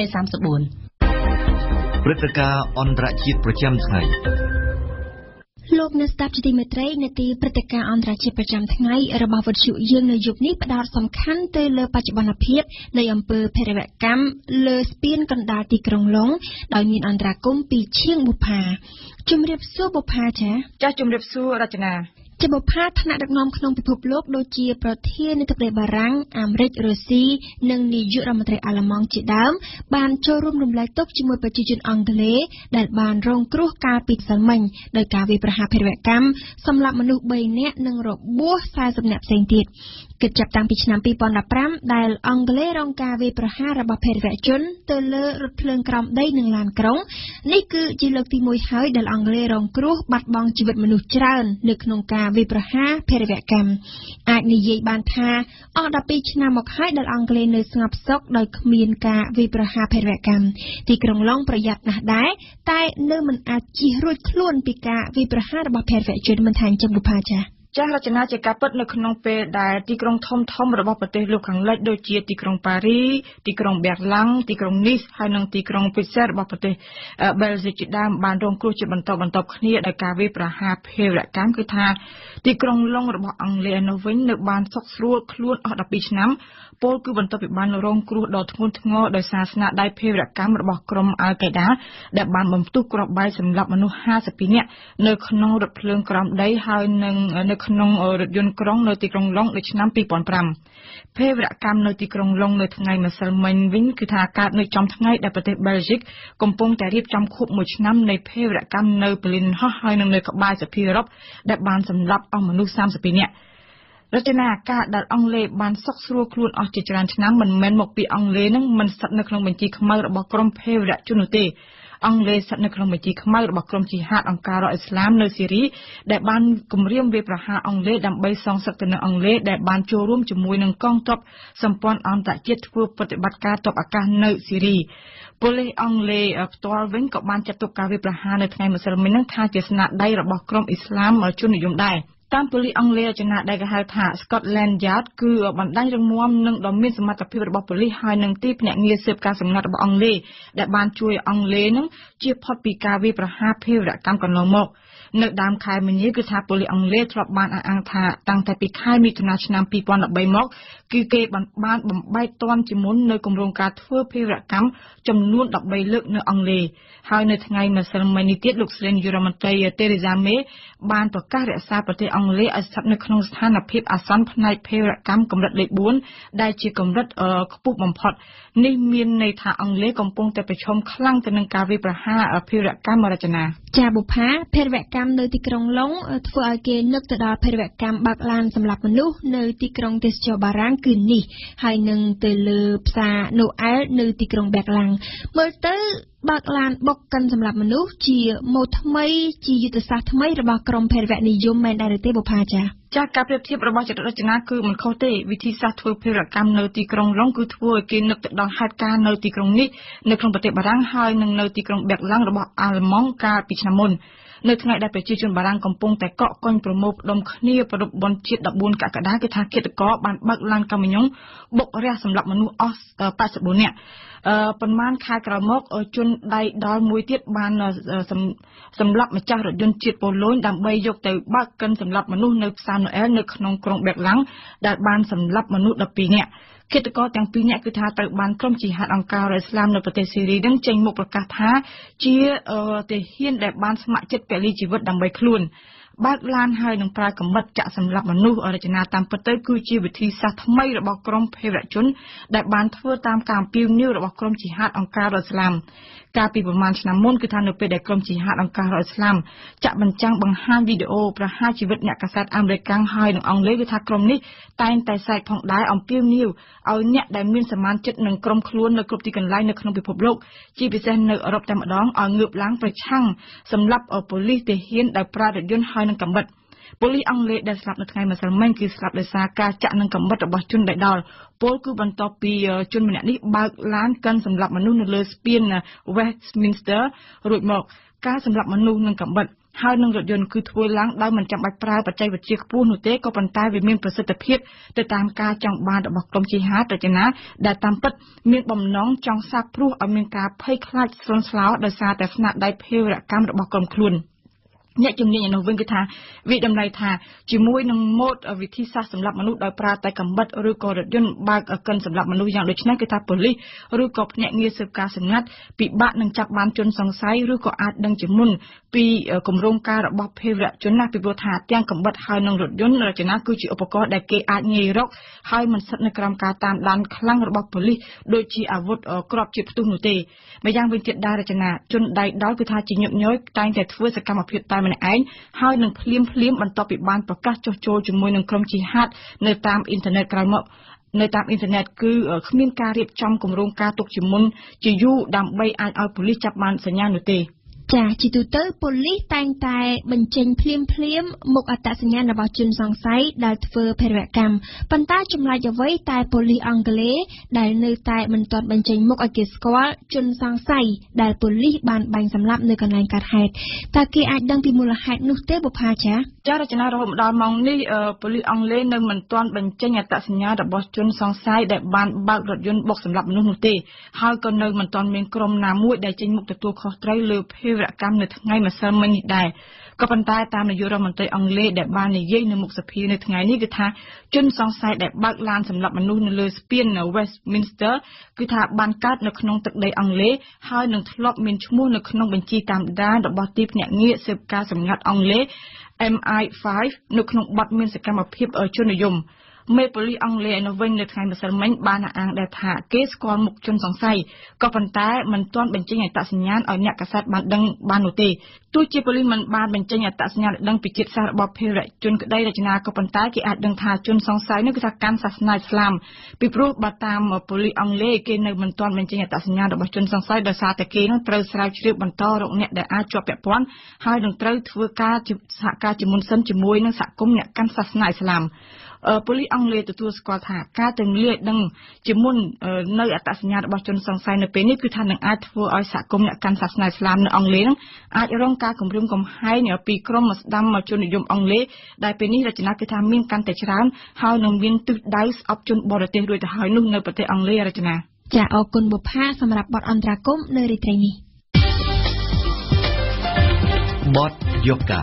J: 234
B: ព្រឹត្តិការណ៍អន្តរជាតិប្រចាំថ្ងៃ
A: លោកអ្នកស្ដាប់ជាទីមេត្រីនាទីព្រឹត្តិការណ៍អន្តរជាតិប្រចាំថ្ងៃរបស់វិទ្យុយើងនៅយប់នេះផ្ដោតសំខាន់ទៅលើបច្ចុប្បន្នភាពនៃអំពើភេរវកម្មលើស្ពានកណ្ដាលទីក្រុងឡុងដោយមានអន្តរាគមន៍ពីឈៀងបុប្ផាជំរាបសួរបុប្ផាចា
J: ជំរាបសួររចនា
A: ជាបុប្ផាថ្នាក់ដឹកនាំក្នុងពិភពលោកដូចជាប្រធានាធិបតីបារាំងអាមេរិករុស្ស៊ីនិងនាយករដ្ឋមន្ត្រីអាល្លឺម៉ង់ជាដើមបានចូលរួមរំលែកទុក្ខជាមួយប្រជាជនអង់គ្លេសដែលបានរងគ្រោះកាលពីម្សិលមិញដោយការវាយប្រហារភេរវកម្មសម្លាប់មនុស្ស3នាក់និងរបួស40នាក់ផ្សេងទៀតគិតចាប់តាំងពីឆ្នាំ2015ដែលអង់គ្លេសរងការវាយប្រហាររបស់ភេរវជនទៅលើរថភ្លើងក្រោមដីនិងឡានក្រុងនេះគឺជាលើកទី1ហើយដែលអង់គ្លេសរងគ្រោះបាត់បង់ជីវិតមនុស្សច្រើននៅក្នុងការវាយប្រហារភេរវកម្មអាចនិយាយបានថាអស់12ឆ្នាំមកហើយដែលអង់គ្លេសនៅស្ងប់សុខដោយគ្មានការវាយប្រហារភេរវកម្មទីក្រុងឡុងប្រយ័ត្នណាស់ដែរតែនៅមិនអាចជៀសរួចខ្លួនពីការវាយប្រហាររបស់ភេរវជនមិនថាអញ្ចឹងបុប្ផាចា
J: រចនាជាការពិតនៅក្នុងពេលដែលទីក្រុងធំៗរបស់ប្រទេសលោកខាងលិចដូចជាទីក្រុងប៉ារីទីក្រុងប៊ែរឡាំងទីក្រុងនីសហើយនិងទីក្រុងពិសេសរបស់ប្រទេសបែលហ្សិកជាដើមបានរងគ្រោះជាបន្តគ្នាដោយការវាយប្រហារភេរវកម្មគឺថាទីក្រុងឡុងរបស់អង់គ្លេសនៅវិញនៅបានសុខស្រួលខ្លួនអស់12ឆ្នាំពលគឺបន្ទាប់ពីបានរងគ្រោះដ៏ធ្ងន់ធ្ងរដោយសារស្នាដៃភេរវកម្មរបស់ក្រុមអាល់កេដាដែលបានបំផ្ទុះគ្រាប់បែកសម្លាប់មនុស្ស52នាក់នៅក្នុងរថភ្លើងក្រោមដីហើយនិងនៅក្នុងរថយន្តក្រុងនៅទីក្រុងឡុងនៅឆ្នាំ2005ភេរវកម្មនៅទីក្រុងឡុងនៅថ្ងៃម្សិលមិញវិញគឺថាកើតនៅចំថ្ងៃដែលប្រទេសបែលហ្សិកកំពុងតែរៀបចំខួប1ឆ្នាំនៃភេរវកម្មនៅប៉ឺលីនហោះហើយនិងនៅក្បែរសភាអឺរ៉ុបដែលបានសម្លាប់អស់មនុស្ស32នាក់រចនាការដែលអង់គ្លេសបានសុខស្រួលខ្លួនអស់ជាច្រើនឆ្នាំមិនមែនមកពីអង់គ្លេសនឹងមិនស្ថិតនៅក្នុងបញ្ជីខ្មៅរបស់ក្រុមភេរវជននោះទេអង់គ្លេសស្ថិតនៅក្នុងបញ្ជីខ្មៅរបស់ក្រុមជីហាតអង្គការរដ្ឋឥស្លាមនៅស៊ីរីដែលបានគម្រាមវាយប្រហារអង់គ្លេសដើម្បីសងសឹកទៅនឹងអង់គ្លេសដែលបានចូលរួមជាមួយនឹងកងទ័ពសម្ព័ន្ធអន្តរជាតិធ្វើប្រតិបត្តិការទ័ពអាកាសនៅស៊ីរីប៉ូលីសអង់គ្លេសផ្ទាល់វិញក៏បានចាត់ទុកការវាយប្រហារនៅថ្ងៃម្សិលមិញនឹងថាជាស្នាដៃរបស់ក្រុមអ៊ីស្លាមជននិយមដែរតាមប៉ូលីសអង់គ្លេសរចនាដែលគេហៅថា Scotland Yard គឺបណ្ដាញរឹងមាំនិងដ៏មានសមត្ថភាពរបស់ប៉ូលីសហើយនឹងទីភ្នាក់ងារស៊ើបការសម្ងាត់របស់អង់គ្លេសដែលបានជួយអង់គ្លេសនឹងជៀសផុតពីការវាយប្រហារភេរវកម្មកន្លងមកនៅដើមខែមីនាគឺថាប៉ូលីសអង់គ្លេសធ្លាប់បានអះអាងថាតាំងតែពីខែមិថុនាឆ្នាំ2013មកគឺគេបានបំបែកទាន់ជាមុននៅគម្រោងការធ្វើភេរវកម្មចំនួន13លើកនៅអង់គ្លេសហើយនៅថ្ងៃម្សិលមិញនេះទៀតលោកស្រីនាយករដ្ឋមន្ត្រីតេរេសាមេបានប្រកាសរក្សាប្រទេសអង់គ្លេសឲ្យស្ថិតនៅក្នុងស្ថានភាពអាសន្នផ្នែកភេរវកម្មកម្រិតលេខ4ដែលជាកម្រិតខ្ពស់បំផុតនេះមានន័យថាអង់គ្លេសកំពុងតែប្រឈមខ្លាំងទៅនឹងការវាយប្រហារភេរវកម្មរចនា
A: ចាបុប្ផាភេរវកម្មនៅទីក្រុងឡុងធ្វើឲ្យគេនឹកទៅដល់ភេរវកម្មបើកឡានសម្រាប់មនុស្សនៅទីក្រុងទេសចរបារាំងគឺនេះហើយនឹងទៅលើផ្សារណូអែលនៅទីក្រុងប៊ែរឡាំងមើលទៅបើកឡានបុកកិនសម្រាប់មនុស្សជាម៉ូដថ្មីជាយុទ្ធសាស្ត្រថ្មីរបស់ក្រុមភេរវនិយមមែនដែរទេបុប្ផាចា
J: ការប្រៀបធៀបរបស់ចរិតរចនាគឺមិនខុសទេវិធីសាស្ត្រធ្វើភេរវកម្មនៅទីក្រុងឡុងគឺធ្វើឲ្យគេនឹកទៅដល់ហេតុការណ៍នៅទីក្រុងនេះនៅក្នុងប្រទេសបារាំងហើយនិងនៅទីក្រុងប៊ែរឡាំងរបស់អាល្លឺម៉ង់កាលពីឆ្នាំមុននៅថ្ងៃដែលប្រជាជនបារាំងកំពុងតែកក់កុញប្រមូលផ្ដុំគ្នាប្រពៃបុណ្យជាតិ14កក្កដាគឺថាឃាតករបានបើកឡានកាមីយ៉ុងបុករះសម្លាប់មនុស្សអស់84នាក់ប៉ុន្មានខែក្រោយមកជនដៃដល់មួយទៀតបានសម្លាប់ម្ចាស់រថយន្តជាតិប៉ូឡូញដើម្បីយកទៅបើកកិនសម្លាប់មនុស្សនៅផ្សារណូអែលនៅក្នុងក្រុងប៊ែរឡាំងដែលបានសម្លាប់មនុស្ស12នាក់ឃាតករទាំង2នាក់គឺថាត្រូវបានក្រុមជីហាតអង្គការរដ្ឋឥស្លាមនៅប្រទេសស៊ីរីនឹងចេញមុខប្រកាសថាជាទាហានដែលបានស្ម័គ្រចិត្តពលីជីវិតដើម្បីខ្លួនបើកឡានហើយនឹងប្រើកំបិតចាក់សម្លាប់មនុស្សរចនាតាមពិតទៅគឺជាវិធីសាស្ត្រថ្មីរបស់ក្រុមភេរវជនដែលបានធ្វើតាមការអំពាវនាវរបស់ក្រុមជីហាតអង្គការរដ្ឋឥស្លាមកាលពីប្រមាណឆ្នាំមុនគឺថានៅពេលដែលក្រុមជីហាតអង្គការរដ្ឋឥស្លាមចាក់បញ្ចាំងបង្ហាញវីដេអូប្រហារជីវិតអ្នកកាសែតអាមេរិកហើយនិងអង់គ្លេសគឺថាក្រុមនេះតែងតែសែកផងដែរអំពាវនាវឲ្យអ្នកដែលមានសមានចិត្តនឹងក្រុមខ្លួននៅគ្រប់ទីកន្លែងនៅក្នុងពិភពលោកជាពិសេសនៅអឺរ៉ុបតែម្ដងឲ្យងើបឡើងប្រឆាំងសម្រាប់ប៉ូលីសទាហានដែលប្រើរថយន្តហើយនឹងកាំបិតប៉ូលីសអង់គ្លេសដែលស្លាប់នៅថ្ងៃម្សិលមិញគឺស្លាប់ដោយសារការចាក់នឹងកាំបិតរបស់ជនដែលដល់ពលគឺបន្ទាប់ពីជនម្នាក់នេះបើកឡានកិនសម្លាប់មនុស្សនៅលើស្ពាន Westminster រួចមកការសម្លាប់មនុស្សនឹងកាំបិតហើយនឹងរថយន្តគឺធ្វើឡើងដោយមិនចាំបាច់ប្រើបច្ចេកវិទ្យាខ្ពស់នោះទេក៏ប៉ុន្តែវាមានប្រសិទ្ធភាពទៅតាមការចង់បានរបស់ក្រុមជីហាតរចនាដែលតាមពិតមានបំណងចង់សាបព្រោះឲ្យមានការភ័យខ្លាចស្លន់ស្លោដោយសារតែស្នាដៃភេរវកម្មរបស់ក្រុមខ្លួនអ្នកជំនាញឯនោះវិញគឺថាវាតម្លៃថាជាមួយនឹងម៉ូដវិធីសាស្ត្រសម្រាប់មនុស្សដោយប្រើតែកាំបិតឬក៏រថយន្តបើកកិនសម្រាប់មនុស្សយ៉ាងដូចនេះគឺថាប៉ូលីសឬក៏ភ្នាក់ងារស៊ើបការសម្ងាត់ពិបាកនឹងចាប់បានជនសង្ស័យឬក៏អាចដឹងជាមុនពីគម្រោងការរបស់ភេរវជនណាពីព្រោះថាទាំងកាំបិតហើយនឹងរថយន្តរចនាគឺជាឧបករណ៍ដែលគេអាចងាយរកហើយមិនស្ថិតនៅក្រោមការតាមដានខ្លាំងរបស់ប៉ូលីសដូចជាអាវុធគ្រាប់ជាតិផ្ទុះនោះទេម្យ៉ាងវិញទៀតដែររចនាជនដៃដល់គឺថាជាញឹកញយតែងតែធ្វើសកម្មភាពតែម្នាក់ឯងហើយនឹងភ្លាមបន្ទាប់ពីបានប្រកាសចុះចូលជាមួយនឹងក្រុមជីហាតនៅតាមអ៊ីនធឺណិតក្រោយមកនៅតាមអ៊ីនធឺណិតគឺគ្មានការរៀបចំគម្រោងការទុកជាមុនជាយូរដើម្បីអាចឲ្យប៉ូលីសចាប់បានសញ្ញានោះទេចាជាទូទៅប៉ូលីសតែងតែបញ្ចេញភ្លាមមុខអត្តសញ្ញាណរបស់ជនសង្ស័យដែលធ្វើភេរវកម្មប៉ុន្តែចម្លែកអ្វីតែប៉ូលីសអង់គ្លេសដែលនៅតែមិនទាន់បញ្ចេញមុខឲ្យគេស្គាល់ជនសង្ស័យដែលប៉ូលីសបានបាញ់សម្លាប់នៅកន្លែងកើតហេតុតើគេអាចដឹងពីមូលហេតុនោះទេបុប្ផាចារចនារហូតដល់ម៉ោងនេះប៉ូលីសអង់គ្លេសនៅមិនទាន់បញ្ចេញអត្តសញ្ញាណរបស់ជនសង្ស័យដែលបានបើករថយន្តបុកសម្លាប់មនុស្សនោះទេហើយក៏នៅមិនទាន់មានក្រុមណាមួយដែលចេញមុខទទួលខុសត្រូវលើភេរវកម្មនៅថ្ងៃម្សិលមិញនេះដែរក៏ប៉ុន្តែតាមនាយករដ្ឋមន្ត្រីអង់គ្លេសដែលបាននិយាយនៅមុខសភានៅថ្ងៃនេះគឺថាជនសង្ស័យដែលបើកឡានសម្លាប់មនុស្សនៅលើស្ពាន Westminster គឺថាបានកើតនៅក្នុងទឹកដីអង់គ្លេសហើយនឹងធ្លាប់មានឈ្មោះនៅក្នុងបញ្ជីតាមដានរបស់ទីភ្នាក់ងារស៊ើបការសម្ងាត់អង់គ្លេស MI5 នៅក្នុងបទមានសកម្មភាពជននិយមមេប៉ូលីសអង់គ្លេសនៅវិញនៅថ្ងៃម្សិលមិញបានអាងដែរថាគេស្គាល់មុខជនសង្ស័យក៏ប៉ុន្តែមិនទាន់បញ្ចេញអត្តសញ្ញាណឲ្យអ្នកកាសែតបានដឹងបាននោះទេទោះជាប៉ូលីសមិនបានបញ្ចេញអត្តសញ្ញាណដឹងពីជាតិសាសន៍របស់ភេរវជនក្តីរចនាក៏ប៉ុន្តែគេអាចដឹងថាជនសង្ស័យនោះគឺថាកាន់សាសនាឥស្លាមពីព្រោះបើតាមប៉ូលីសអង់គ្លេសគេនៅមិនទាន់បញ្ចេញអត្តសញ្ញាណរបស់ជនសង្ស័យដោយសារតែគេនឹងត្រូវស្រាវជ្រាវបន្តរកអ្នកដែលអាចជាប់ពាក់ព័ន្ធហើយនឹងត្រូវធ្វើការសហការជាមុនសិនជាមួយនឹងសហគមន៍អ្នកកាន់សាសនាឥស្លាមប៉ូលីសអង់គ្លេសទទួលស្គាល់ថាការទៅលាយដឹងជាមុននៅអត្តសញ្ញាណរបស់ជនសង្ស័យនៅពេលនេះគឺថានឹងអាចធ្វើឲ្យសហគមន៍អ្នកកាន់សាសនាឥស្លាមនៅអង់គ្លេសនឹងអាចរងការគំរាមកំហែងពីក្រុមស្ដាំជននិយមអង់គ្លេសដែលពេលនេះរចនាគឺថាមានកាន់តែច្រើនហើយនឹងមានទិសដៅស្អប់ជនបរទេសរួចទៅហើយនោះនៅប្រទេសអង់គ្លេសរចនាចាអរគុណបុប្ផាសម្រាប់បទអន្តរាគមន៍នៅរាត្រីនេះ
B: បទយកកា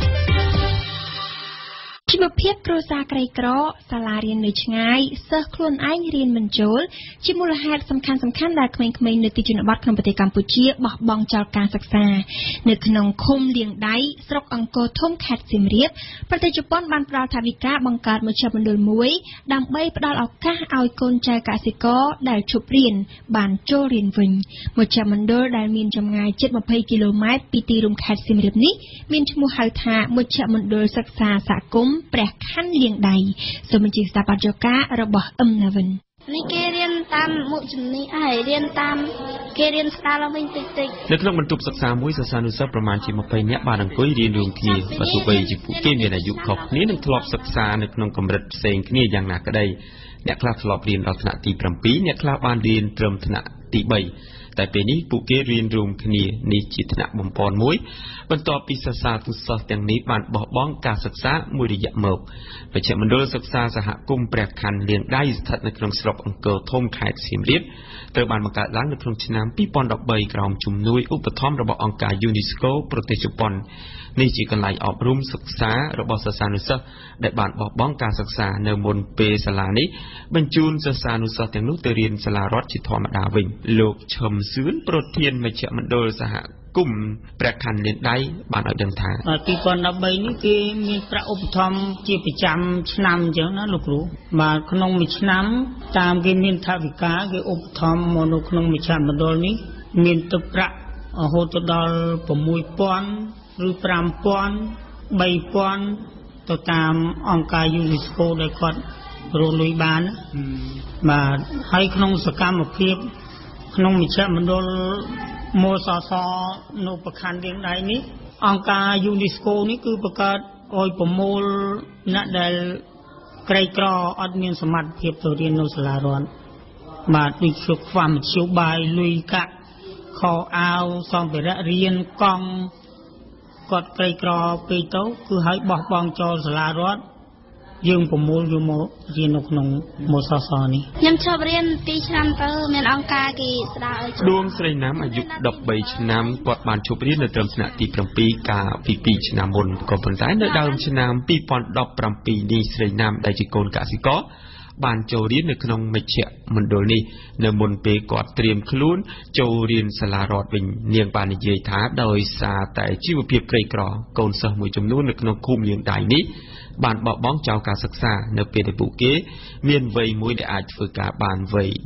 A: ជីវភាពគ្រួសារក្រីក្រសាលារៀននៅឆ្ងាយសិស្សខ្លួនឯងរៀនមិនចូលជាមូលហេតុសំខាន់ដែលក្មេងៗនៅទីជនបទក្នុងប្រទេសកម្ពុជាបោះបង់ចោលការសិក្សានៅក្នុងឃុំលៀងដៃស្រុកអង្គរធំខេត្តសៀមរាបប្រទេសជប៉ុនបានផ្ដល់ថវិកាបង្កើតមជ្ឈមណ្ឌលមួយដើម្បីផ្ដល់ឱកាសឲ្យកូនចៅកសិករដែលឈប់រៀនបានចូលរៀនវិញមជ្ឈមណ្ឌលដែលមានចម្ងាយជិត20គីឡូម៉ែត្រពីទីរួមខេត្តសៀមរាបនេះមានឈ្មោះហៅថាមជ្ឈមណ្ឌលសិក្សាសហគមន៍ព្រះខ័ណ្ឌលៀងដៃសូមបញ្ជាក់ស្ដាប់បទយការបស់អឹមណាវិន
K: នេះគេរៀនតាមមុខជំនាញហើយរៀនតាមគេរៀនស្ដារឡើងវិញតិច
L: នៅក្នុងបន្ទប់សិក្សាមួយសិស្សានុសិស្សប្រមាណជា20នាក់បានអង្គុយរៀនរួមគ្នាបើទោះបីជាពួកគេមានអាយុខុសគ្នានិងធ្លាប់សិក្សានៅក្នុងកម្រិតផ្សេងគ្នាយ៉ាងណាក្តីអ្នកខ្លះធ្លាប់រៀនដល់ថ្នាក់ទី7អ្នកខ្លះបានរៀនត្រឹមថ្នាក់ទី3តែពេលនេះពួកគេរៀនរួមគ្នានេះជាថ្នាក់បំផុតមួយបន្ទាប់ពីសិស្សានុសិស្សទាំងនេះបានបោះបង់ការសិក្សាមួយរយៈមកមជ្ឈមណ្ឌលសិក្សាសហគមន៍ព្រះខ័ណ្ឌលៀងដៃស្ថិតនៅក្នុងស្រុកអង្គរធំខេត្តសៀមរាបត្រូវបានបង្កើតឡើងនៅក្នុងឆ្នាំ2013ក្រោមជំនួយឧបត្ថម្ភរបស់អង្គការ UNESCO ប្រទេសជប៉ុននេះជាកន្លែងអប់រំសិក្សារបស់សិស្សានុសិស្សដែលបានបោះបង់ការសិក្សានៅមុនពេលសាលានេះបញ្ជូនសិស្សានុសិស្សទាំងនោះទៅរៀនសាលារដ្ឋជាធម្មតាវិញលោកឈឹមសឿនប្រធានមជ្ឈមណ្ឌលសហគមន៍ព្រះខ័នលៀនដៃបានឲ្យដឹងថា
M: 2013នេះគេមានប្រាក់ឧបត្ថម្ភជាប្រចាំឆ្នាំអញ្ចឹងណាលោកគ្រូបាទក្នុងមួយឆ្នាំតាមគេមានថវិកាគេឧបត្ថម្ភមកនៅក្នុងមជ្ឈមណ្ឌលនេះមានទឹកប្រាក់រហូតដល់ 6,000 ឬ 5,000 3,000 ទៅតាមអង្គការ UNESCO ដែលគាត់រកលុយបានបាទហើយក្នុងសកម្មភាពក្នុងមជ្ឈមណ្ឌលមសសនៅប្រខ័ណ្ឌលៀងដៃនេះអង្គការ UNESCO នេះគឺបង្កើតឲ្យប្រមូលអ្នកដែលក្រីក្រអត់មានសមត្ថភាពទៅរៀននៅសាលារដ្ឋបាទដូចជាខ្វះមធ្យោបាយលុយកាក់ខោអាវសម្ភារៈរៀនកង់គាត់ក្រីក្រពេកទៅគឺឲ្យបោះបង់ចោលសាលារដ្ឋយើងប្រមូលយកមករៀននៅក្នុងមសសនេះ
K: ខ្ញុំឈប់រៀន2ឆ្នាំទៅមានអង្គការគេស្ដៅឲ្យ
L: ដួងស្រីណាំអាយុ13ឆ្នាំគាត់បានឈប់រៀននៅត្រឹមថ្នាក់ទី7កាលពី2ឆ្នាំមុនក៏ប៉ុន្តែនៅដើមឆ្នាំ2017នេះស្រីណាំដែលជាកូនកសិករបានចូលរៀននៅក្នុងមជ្ឈមណ្ឌលនេះនៅមុនពេលគាត់ត្រៀមខ្លួនចូលរៀនសាលារដ្ឋវិញនាងបាននិយាយថាដោយសារតែជីវភាពក្រីក្រកូនសិស្សមួយចំនួននៅក្នុងឃុំលៀងដៃនេះបានបោះបង់ចោលការសិក្សានៅពេលដែលពួកគេមានវ័យមួយដែលអាចធ្វើការបានវ័យ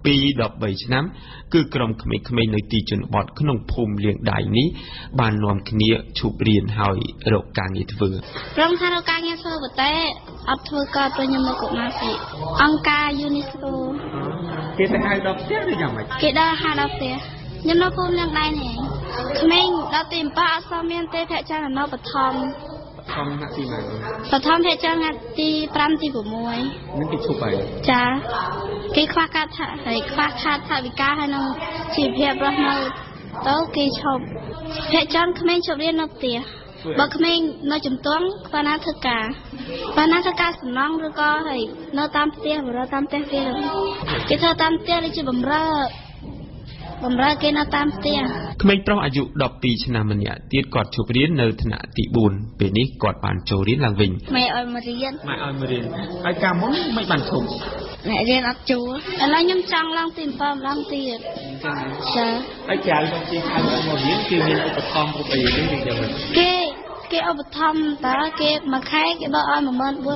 L: 12-13ឆ្នាំគឺក្រុមក្មេងៗនៅទីជនបទក្នុងភូមិលៀងដៃនេះបាននាំគ្នាឈប់រៀនហើយរកការងារធ្វើ
K: ក្រុមថារកការងារធ្វើប៉ុន្តែអត់ធ្វើក៏ទៅខ្ញុំមកកុមារពេកអង្គការ UNESCO
L: គេទៅហៅដល់ផ្ទះឬយ៉ាងម៉េច
K: គេដល់ហៅដល់ផ្ទះខ្ញុំនៅភូមិលៀងដៃនេះក្មេងដល់ទី7អត់សមមានទេភ័ក្រចាននៅបឋម
L: សំណាក់ទីម៉ែ
K: បឋមភ័ក្រចានទី5ទី6
L: នឹងគេឈប់ហើយ
K: ចាគេខ្វះការហើយខ្វះខាតថវិកាហើយនឹងជីវភាពរស់នៅទៅគេឈប់ភ័ក្រចានក្មេងឈប់រៀននៅផ្ទះបើក្មេងនៅជំទង់ខ្វះណាធ្វើការសំណងឬក៏ហើយនៅតាមផ្ទះបម្រើតាមផ្ទះគេធ្វើតាមផ្ទះដូចជាបម្រើគេនៅតាមផ្ទះ
L: ក្មេងប្រុសអាយុ12ឆ្នាំម្នាក់ទៀតគាត់ឈប់រៀននៅថ្នាក់ទី4ពេលនេះគាត់បានចូលរៀនឡើងវិញ
K: ម៉ែឲ្យមករៀន
L: ហើយកាលមុនមិនបានឈប់
K: អ្នករៀនអត់ជួលឥឡូវខ្ញុំចង់ឡើងទី7ម្ដងទៀត
L: ចាហើយក្រៅពីខាងមករៀនគឺមានឧបត្ថម្ភគ្រប់អីទេយ៉ាងម៉េច
K: គេឧបត្ថម្ភតើគេមួយខែគេបើឲ្យ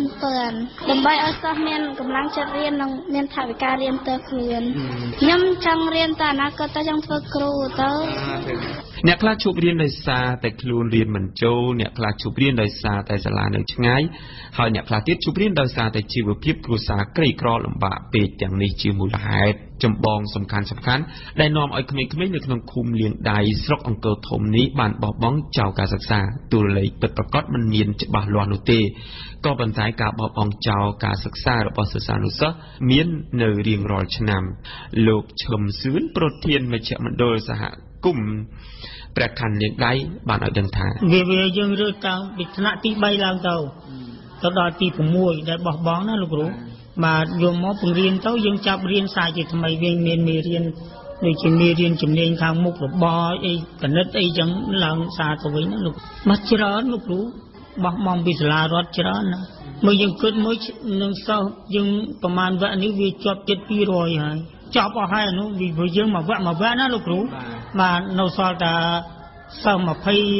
K: 14,000 ដើម្បីឲ្យសិស្សមានកម្លាំងចិត្តរៀននិងមានថវិការៀនទៅខ្លួនខ្ញុំចង់រៀនទៅអនាគតទៅចង់ធ្វើគ្រូទៅ
L: អ្នកខ្លះឈប់រៀនដោយសារតែខ្លួនរៀនមិនចូលអ្នកខ្លះឈប់រៀនដោយសារតែសាលានៅឆ្ងាយហើយអ្នកខ្លះទៀតឈប់រៀនដោយសារតែជីវភាពគ្រួសារក្រីក្រលំបាកពេកទាំងនេះជាមូលហេតុចម្បងសំខាន់ដែលនាំឲ្យក្មេងៗនៅក្នុងឃុំលៀងដៃស្រុកអង្គរធំនេះបានបោះបង់ចោលការសិក្សាទូរលេខពិតប្រាកដមិនមានច្បាស់លាស់នោះទេក៏ប៉ុន្តែការបោះបង់ចោលការសិក្សារបស់សិស្សានុសិស្សមាននៅរៀងរាល់ឆ្នាំលោកឈឹមសឿនប្រធានមជ្ឈមណ្ឌលសហគមន៍ព្រះខ័នលៀងដៃបានឲ្យដឹងថា
M: វាយើងរើសតាំងពីថ្នាក់ទី3ឡើងទៅដល់ទី6ដែលបោះបង់ណាលោកគ្រូបាទយកមកបង្រៀនទៅយើងចាប់រៀនសាជាថ្មីវិញមានមេរៀនដូចជាមេរៀនជំនាញខាងមុខរបរអីគណិតអីចឹងឡើងសារទៅវិញណាលោកមកច្រើនលោកគ្រូបោះបង់ពីសាលារដ្ឋច្រើនណាមើលយើងគិតមួយនឹងសិស្សយើងប្រហែលវគ្គនេះវាជាប់ចិត្ត200ហើយចប់អស់ហើយនោះវាយើងមកវគ្គណាលោកគ្រូបាទនៅសល់តែសិស្ស27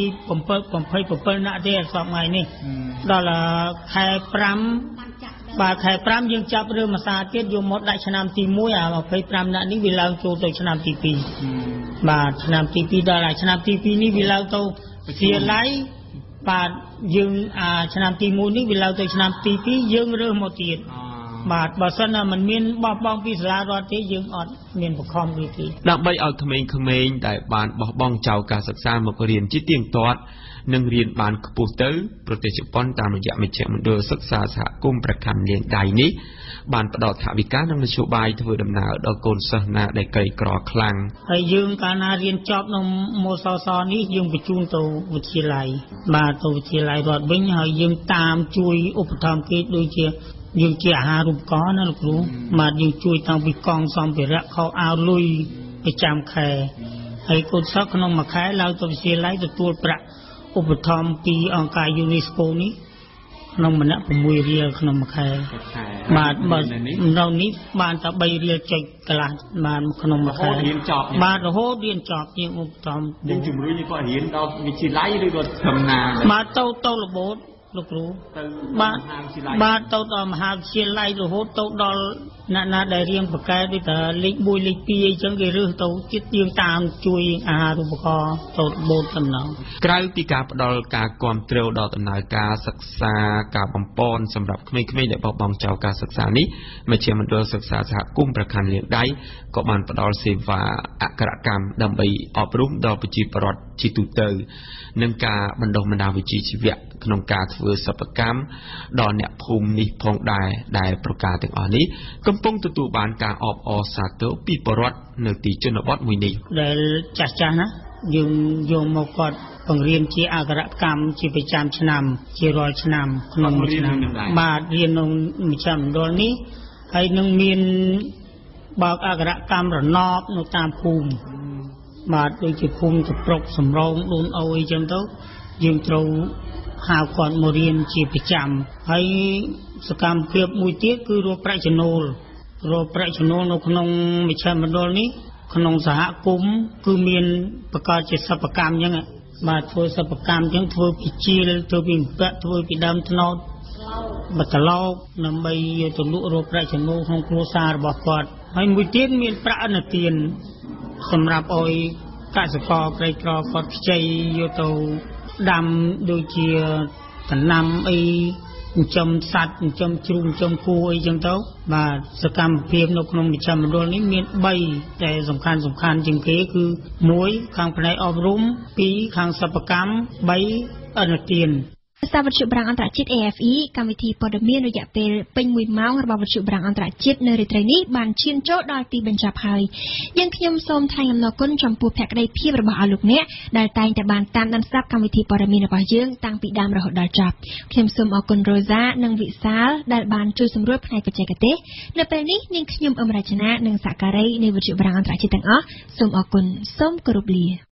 M: នាក់ទេអត់សពថ្ងៃនេះដល់ខែ5បាទខែ5យើងចាប់រឿងភាសាទៀតយកមកដាក់ឆ្នាំទី1អា25នាក់នេះវាឡើងចូលទៅឆ្នាំទី2បាទឆ្នាំទី2ដល់ឆ្នាំទី2នេះវាឡើងទៅវិទ្យាល័យបាទយើងឆ្នាំទី1នេះវាឡើងទៅឆ្នាំទី2យើងរើសមកទៀតបាទបើសិនណាมันមានបោះបង់ពីសាលារដ្ឋទេយើងអត់មានបង្ខំទេ
L: ដើម្បីឲ្យក្មេងៗដែលបានបោះបង់ចោលការសិក្សាមករៀនជាទៀងទាត់និងរៀនបានខ្ពស់ទៅប្រទេសជប៉ុនតាមរយៈមជ្ឈមណ្ឌលសិក្សាសហគមន៍ព្រះខ័នលៀងដៃនេះបានផ្ដល់ថវិកានិងមធ្យោបាយធ្វើដំណើរដល់កូនសិស្សណាដែលក្រីក្រខ្លាំង
M: ហើយយើងកាលណារៀនចប់នៅមសសនេះយើងបញ្ជូនទៅវិទ្យាល័យបាទទៅវិទ្យាល័យរដ្ឋវិញហើយយើងតាមជួយឧបត្ថម្ភគេដូចជាយើងជាអាហារូបករណ៍ណាលោកគ្រូបាទយើងជួយតាំងពីកង់សម្ភារៈខោអាវលុយប្រចាំខែហើយកូនសិស្សក្នុងមួយខែឡើងទៅវិទ្យាល័យទទួលប្រាក់ឧបត្ថម្ភពីអង្គការ UNESCO នេះក្នុងម្នាក់6រៀលក្នុងមួយខែបាទនៅនេះបានតែ3រៀលចុចកន្លះបានក្នុងមួយខែបាទរហូតរៀនចប់ជាឧបត្ថម្ភយើងជំរុញឲ្យគាត់រៀនដល់វិទ្យាល័យឬក៏ធម្មតាបាទទៅរបូតលោកគ្រូបាទទៅដល់មហាវិទ្យាល័យរហូតទៅដល់អ្នកណាដែលរៀនប្រកែកដូចថាលេខ1លេខ2អីចឹងគេរើសទៅចិត្តយើងតាមជួយអាហារូបករណ៍ទៅបូតតំណង
L: ក្រៅពីការផ្ដល់ការគាំទ្រដល់ដំណើរការសិក្សាការបំពន់សម្រាប់ក្មេងៗដែលបោះបង់ចោលការសិក្សានេះមជ្ឈមណ្ឌលសិក្សាសហគមន៍ប្រខណ្ឌលាងដៃក៏បានផ្ដល់សេវាអក្ខរកម្មដើម្បីអប់រំដល់ប្រជាពលរដ្ឋជាទូទៅនិងការបណ្ដុះបណ្ដាលវិជ្ជាជីវៈក្នុងការធ្វើសិប្បកម្មដល់អ្នកភូមិនេះផងដែរដែលប្រការទាំងអស់នេះកំពុងទទួលបានការអបអរសាទរពីពលរដ្ឋនៅទីជនបទមួយនេះ
M: ដែលចាស់ណាយើងយកមកគាត់បង្រៀនជាអក្ខរកម្មជាប្រចាំឆ្នាំជារាល់ឆ្នាំក្នុងមួយឆ្នាំបាទរៀនក្នុងមជ្ឈមណ្ឌលនេះហើយនឹងមានបើកអក្ខរកម្មរណបនៅតាមភូមិបាទដូចជាភូមិកប្រុកសំរងដូនអូអីចឹងទៅយើងត្រូវហៅគាត់មករៀនជាប្រចាំហើយសកម្មភាពមួយទៀតគឺរកប្រាក់ចំណូលនៅក្នុងមជ្ឈមណ្ឌលនេះក្នុងសហគមន៍គឺមានប្រកបជាសិប្បកម្មអញ្ចឹងបាទធ្វើសិប្បកម្មអញ្ចឹងធ្វើពីជាលធ្វើពីពាក់ធ្វើពីដើមត្នោតបតឡោកដើម្បីយកទៅលក់រកប្រាក់ចំណូលក្នុងគ្រួសាររបស់គាត់ហើយមួយទៀតមានប្រាក់អនុទានសម្រាប់ឲ្យកសិករក្រីក្រគាត់ខ្ចីយកទៅដាំដូចជាដំណាំអីចិញ្ចឹមសត្វចិញ្ចឹមជ្រូកចិញ្ចឹមគោអីចឹងទៅបាទសកម្មភាពនៅក្នុងមជ្ឈមណ្ឌលនេះមាន3តែសំខាន់ជាងគេគឺ1ខាងផ្នែកអប់រំ2ខាងសិប្បកម្ម3អនុទាន
A: សាវិទ្យុប្រាំងអន្តរជាតិ AFE កម្មវិធីព័ត៌មានរយៈពេលពេញ1ម៉ោងរបស់វិទ្យុប្រាំងអន្តរជាតិនៅរាត្រីនេះបានឈានចូលដល់ទីបញ្ចប់ហើយយើងខ្ញុំសូមថ្លែងអំណរគុណចំពោះភក្ដីភាពរបស់អស់លោកអ្នកដែលតែងតែបានតាមដានស្ដាប់កម្មវិធីព័ត៌មានរបស់យើងតាំងពីដើមរហូតដល់ចប់ខ្ញុំសូមអរគុណរ៉ូសានិងវិសាលដែលបានជួយសម្រួលផ្នែកបច្ចេកទេសនៅពេលនេះនាងខ្ញុំអមរជនានិងសក្ការីនៃវិទ្យុប្រាំងអន្តរជាតិទាំងអស់សូមអរគុណសូមគោរពលា